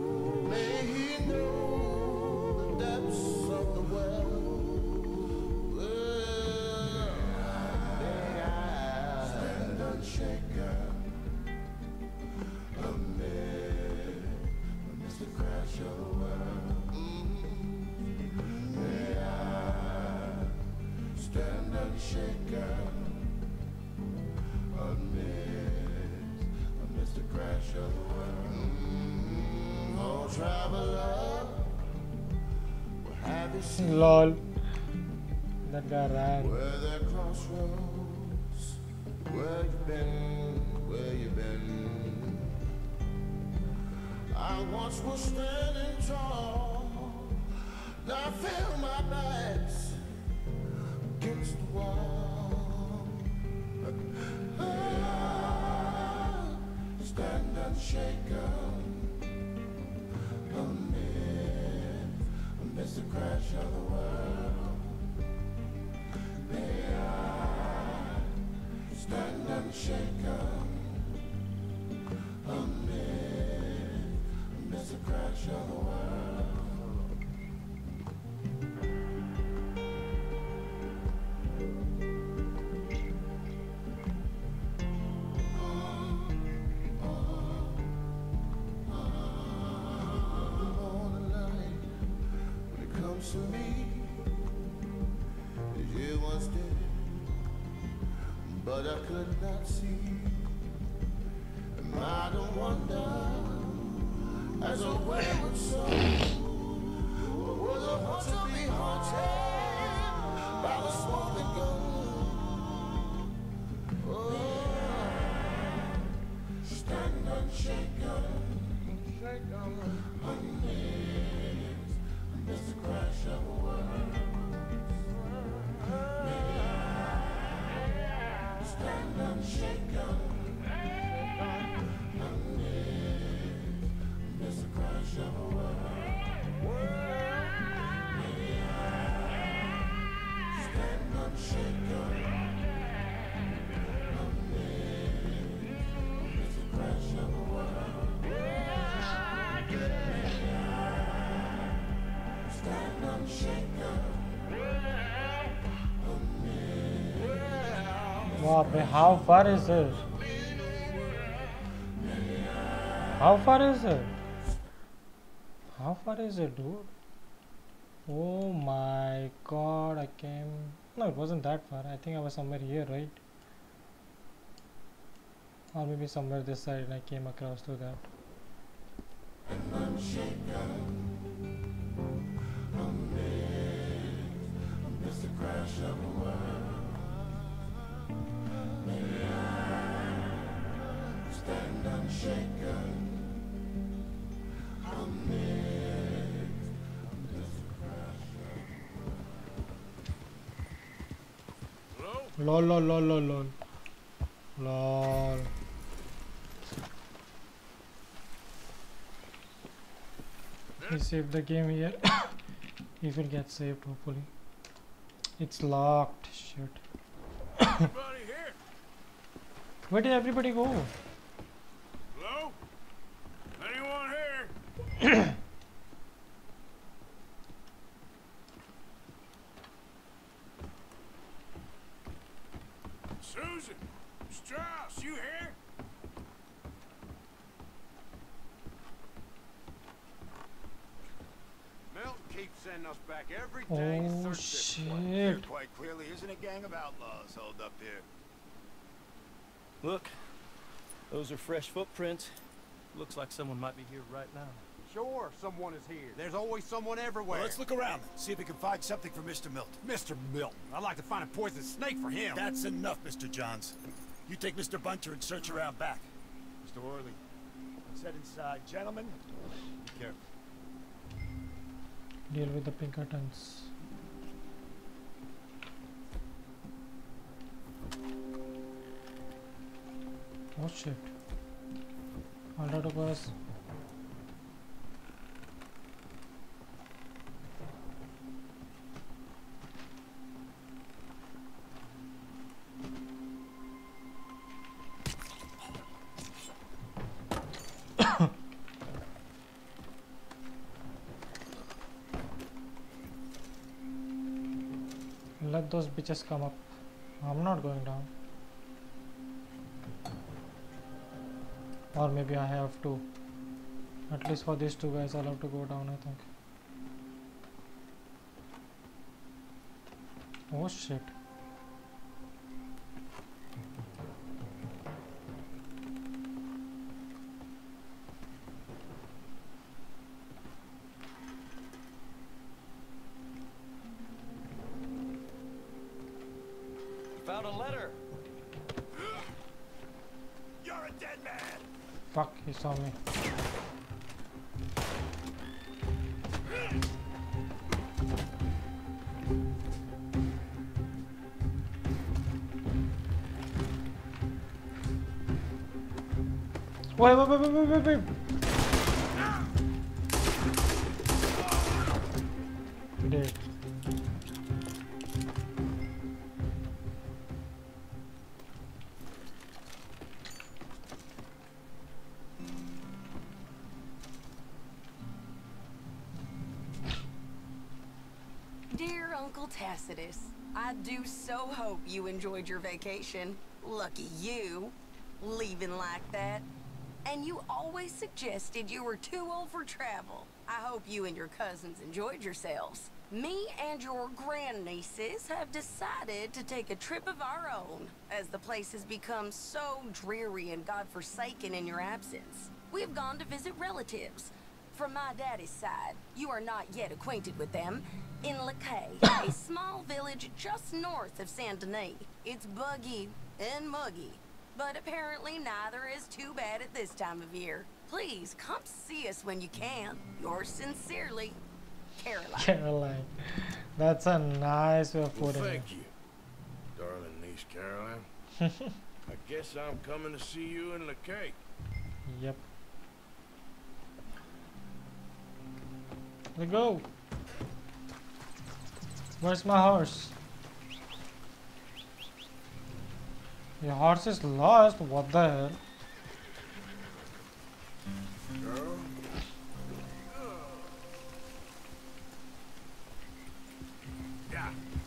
Lol. That guy ran. Where the crossroads, where you been, where you been? I once was standing tall, now I feel my back's against the wall. Stand unshaken amidst the crash of the world. May I stand unshaken amidst the crash of the world. To me, you once did, but I could not see. And I don't wonder, as a wayward soul, was a heart to be haunted by the smoking gun. Oh, stand unshaken, amidst the crash of the world. May I stand unshaken amidst the crash of the world. May I stand unshaken amidst the crash of the world. Stand unshaken. Wow, how far is it? How far is it? How far is it, dude? Oh my god, I came... No, it wasn't that far. I think I was somewhere here, right? Or maybe somewhere this side and I came across to that. Amidst the crash of the world, may I stand unshaken amidst the crash of the world. Lol, lol, lol, lol, lol. Lol. We save the game here. If it gets saved, hopefully. It's locked. Shit. Everybody here? Where did everybody go? Hello? Anyone here? Susan! Strauss, you here? Milton keeps sending us back every day to Oh search this place. shit. There quite clearly isn't a gang of outlaws holed up here. Look, those are fresh footprints. Looks like someone might be here right now. Sure, someone is here. There's always someone everywhere. Well, let's look around and see if we can find something for Mr. Milton. Mr. Milton. I'd like to find a poisonous snake for him. That's enough, Mr. Johns. You take Mr. Bunter and search around back. Mr. Orley, let's head inside. Gentlemen, be careful. Deal with the Pinkertons. Oh shit. Already was. Let those bitches come up. I'm not going down. Or maybe I have to. At least for these two guys, I'll have to go down, I think. Oh shit. Found a letter. You're a dead man. Fuck, he saw me. Wait. Dead. Dear Uncle Tacitus, I do so hope you enjoyed your vacation. Lucky you, leaving like that. And you always suggested you were too old for travel. I hope you and your cousins enjoyed yourselves. Me and your grandnieces have decided to take a trip of our own, as the place has become so dreary and godforsaken in your absence. We have gone to visit relatives. From my daddy's side, you are not yet acquainted with them, in Lacaille, a small village just north of Saint Denis. It's buggy and muggy, but apparently neither is too bad at this time of year. Please come see us when you can. Yours sincerely, Caroline. Caroline. That's a nice way of Well, putting it. thank you, darling niece Caroline. I guess I'm coming to see you in Lacaille. Yep. Let's go. Where's my horse? Your horse is lost. What the hell? Girl. Yeah.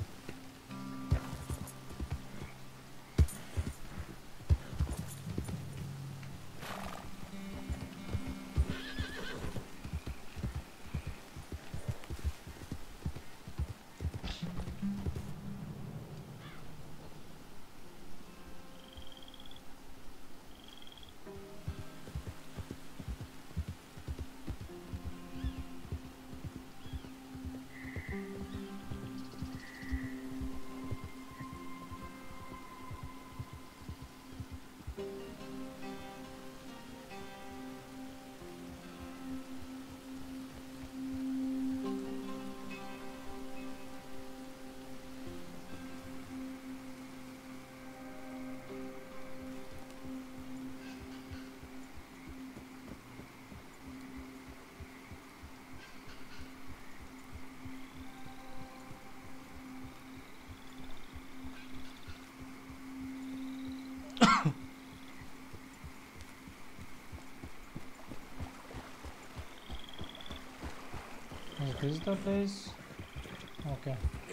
Is this the place? Okay. Yeah.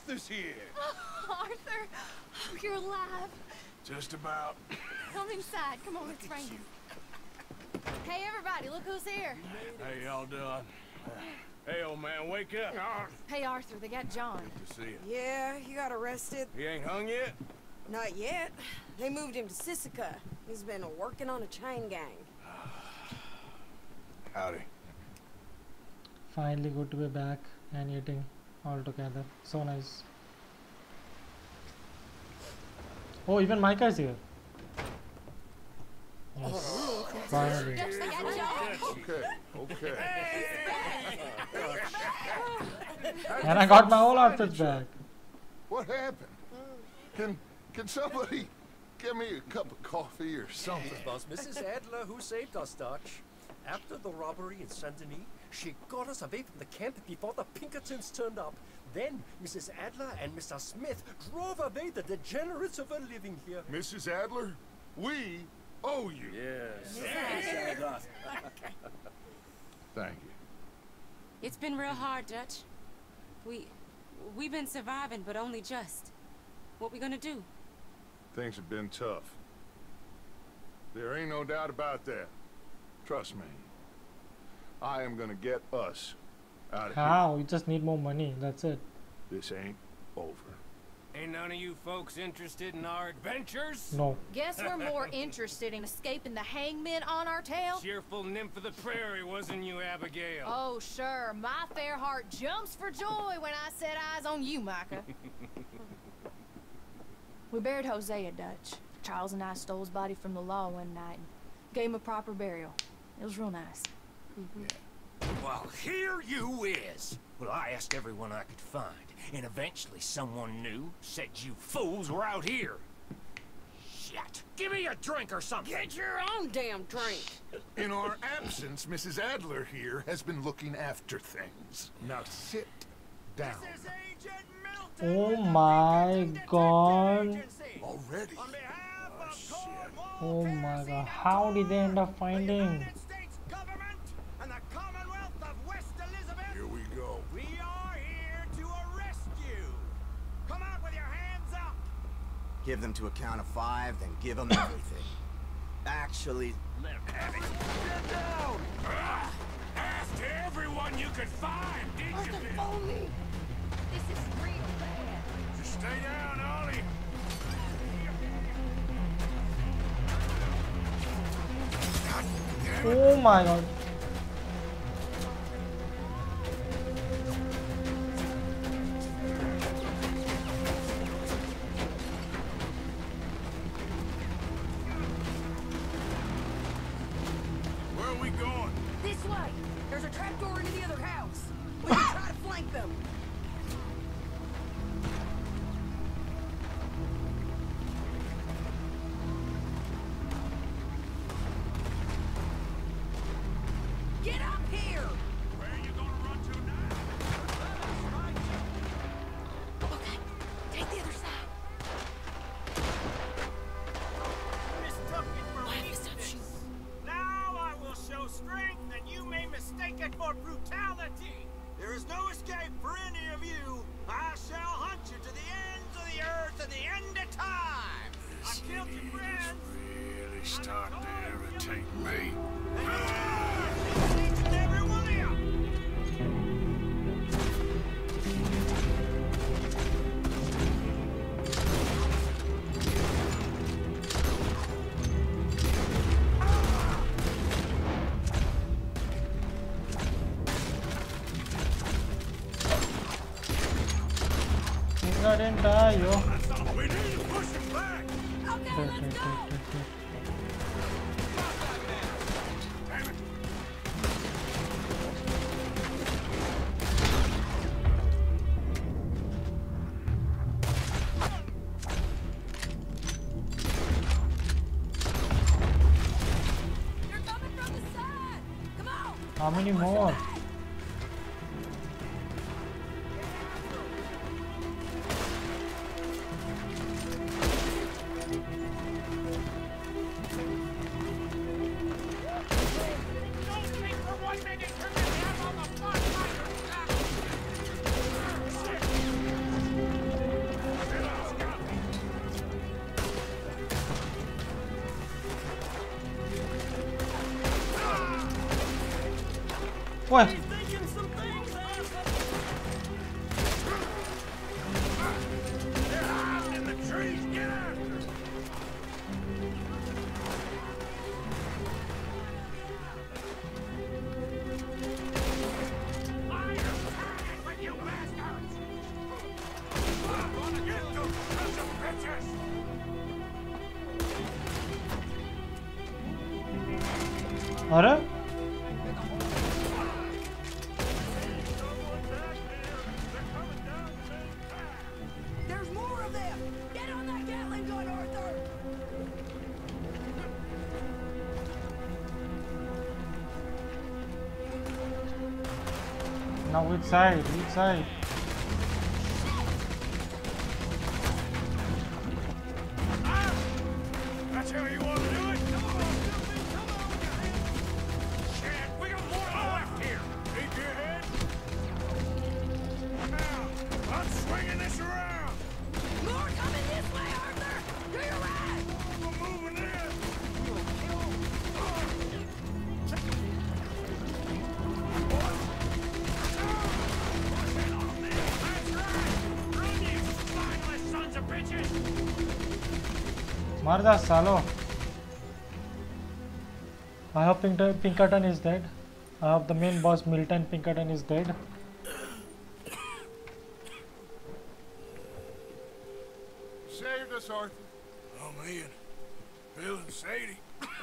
Arthur's here. Arthur, oh, you're alive. Just about. Come inside. Come on, it's raining. Hey, everybody, look who's here. How y'all doing? Hey, old man, wake up. Hey, Arthur, they got John. Good to see you. Yeah, he got arrested. He ain't hung yet? Not yet. They moved him to Sisika. He's been working on a chain gang. Howdy. Finally good to be back and eating all together. So nice. Oh, even Micah is here. Yes. Finally. Okay. And I got my whole outfits back. What happened? Can somebody give me a cup of coffee or something? It was Mrs. Adler who saved us, Dutch. After the robbery in Saint Denis, she got us away from the camp before the Pinkertons turned up. Then Mrs. Adler and Mr. Smith drove away the degenerates who were living here. Mrs. Adler, we owe you. Yes. Thank you. It's been real hard, Dutch. We've been surviving, but only just. What we gonna do? Things have been tough. There ain't no doubt about that. Trust me. I am gonna get us out of How? We just need more money. That's it. here. This ain't over. Ain't none of you folks interested in our adventures? No. Guess we're more interested in escaping the hangmen on our tail. Cheerful nymph of the prairie, wasn't you, Abigail? Oh, sure. My fair heart jumps for joy when I set eyes on you, Micah. We buried Hosea, Dutch. Charles and I stole his body from the law one night and gave him a proper burial. It was real nice. Well, here you is. Well, I asked everyone I could find, and eventually someone new said you fools were out here. Shit. Give me a drink or something. Get your own damn drink. In our absence, Mrs. Adler here has been looking after things. Now sit down. Oh my god. Already? Oh my god. How did they end up finding? Here we go. We are here to arrest you. Come out with your hands up. Give them to a count of 5, then give them everything. Actually, let them have it. Get down. Asked everyone you could find, didn't you, Bill? Phony. This is real bad. Just stay down, Ollie. Oh my god. Where are we going? This way. There's a trapdoor into the other house. We can try to flank them. Get up here! Where are you gonna run to now? Okay, take the other side. Mistook it for weakness. Now I will show strength, and you may mistake it for brutality. There is no escape for any of you. I shall hunt you to the ends of the earth and the end of time. I killed your friends. Really starting to irritate me. Each and every one of you. I didn't die, yo. We need to push him back. Okay, let's go. They're coming from the side. Come on. How many more? What? अरे There's more of them! Get on that Gatling gun, Arthur! now which side? Which side? That's how you want to do it? Come on, shit, we got more left here. Keep your head. Now, I'm swinging this around. More coming this way, Arthur! To your right! We're moving in. मार दा सालो. I hope Pinkerton is dead. I hope the main boss Milton Pinkerton is dead. Saved us, Arthur. Oh, man. Bill and Sadie.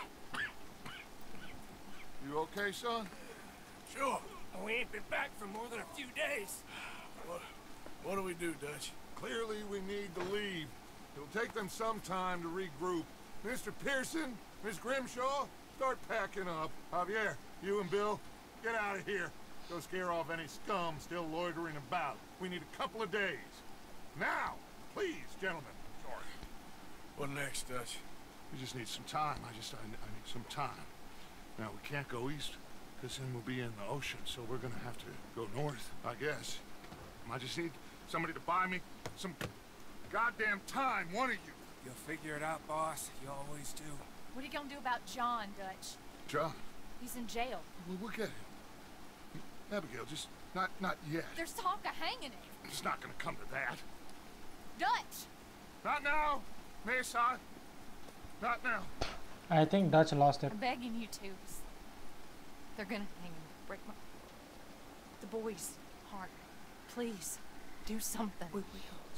You okay, son? Sure. We ain't been back for more than a few days. What do we do, Dutch? Clearly, we need to leave. It'll take them some time to regroup. Mr. Pearson, Miss Grimshaw, start packing up. Javier, you and Bill, get out of here. Go scare off any scum still loitering about. We need a couple of days. Now, please, gentlemen. Sorry. What next, Dutch? We just need some time. I need some time. Now, we can't go east, because then we'll be in the ocean, so we're gonna have to go north, I guess. I just need somebody to buy me some goddamn time, one of you. You'll figure it out, boss. You always do. What are you gonna do about John, Dutch? John? He's in jail. We'll get him. Abigail, just not yet. There's talk of hanging him. It's not gonna come to that. Dutch! Not now, Mesa. Not now. I think Dutch lost it. I'm begging you to. They're gonna hang him. Break my... The boy's heart. Please, do something. We will.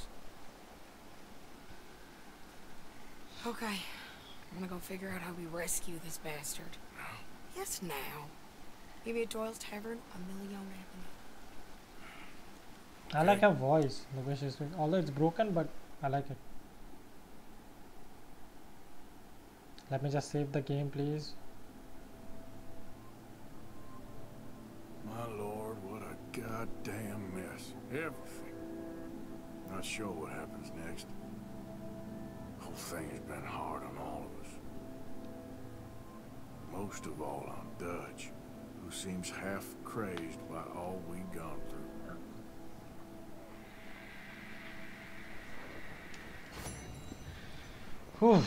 Okay. I'm gonna go figure out how we rescue this bastard. Yes, now. Maybe at Doyle's Tavern, Amelia Avenue. I like her voice, the way she's speaking. Although it's broken, but I like it. Let me just save the game, please. My lord, what a goddamn mess. Everything. Not sure what happens next. Whole thing has been hard on all of us. Most of all on Dutch, who seems half crazed by all we've gone through. Whew.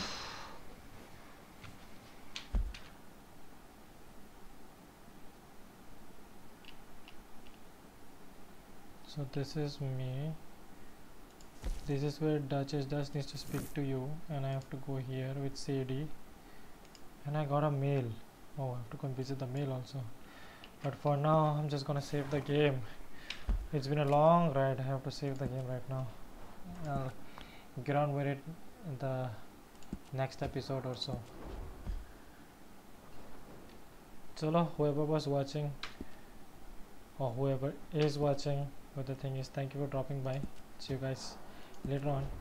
So this is me. This is where Dutch needs to speak to you, and I have to go here with Sadie. And I got a mail. Oh, I have to go and visit the mail also. But for now, I'm just gonna save the game. It's been a long ride. I have to save the game right now. I'll get on with it in the next episode or so. Chalo, whoever was watching, or whoever is watching, but the thing is, thank you for dropping by. See you guys later on.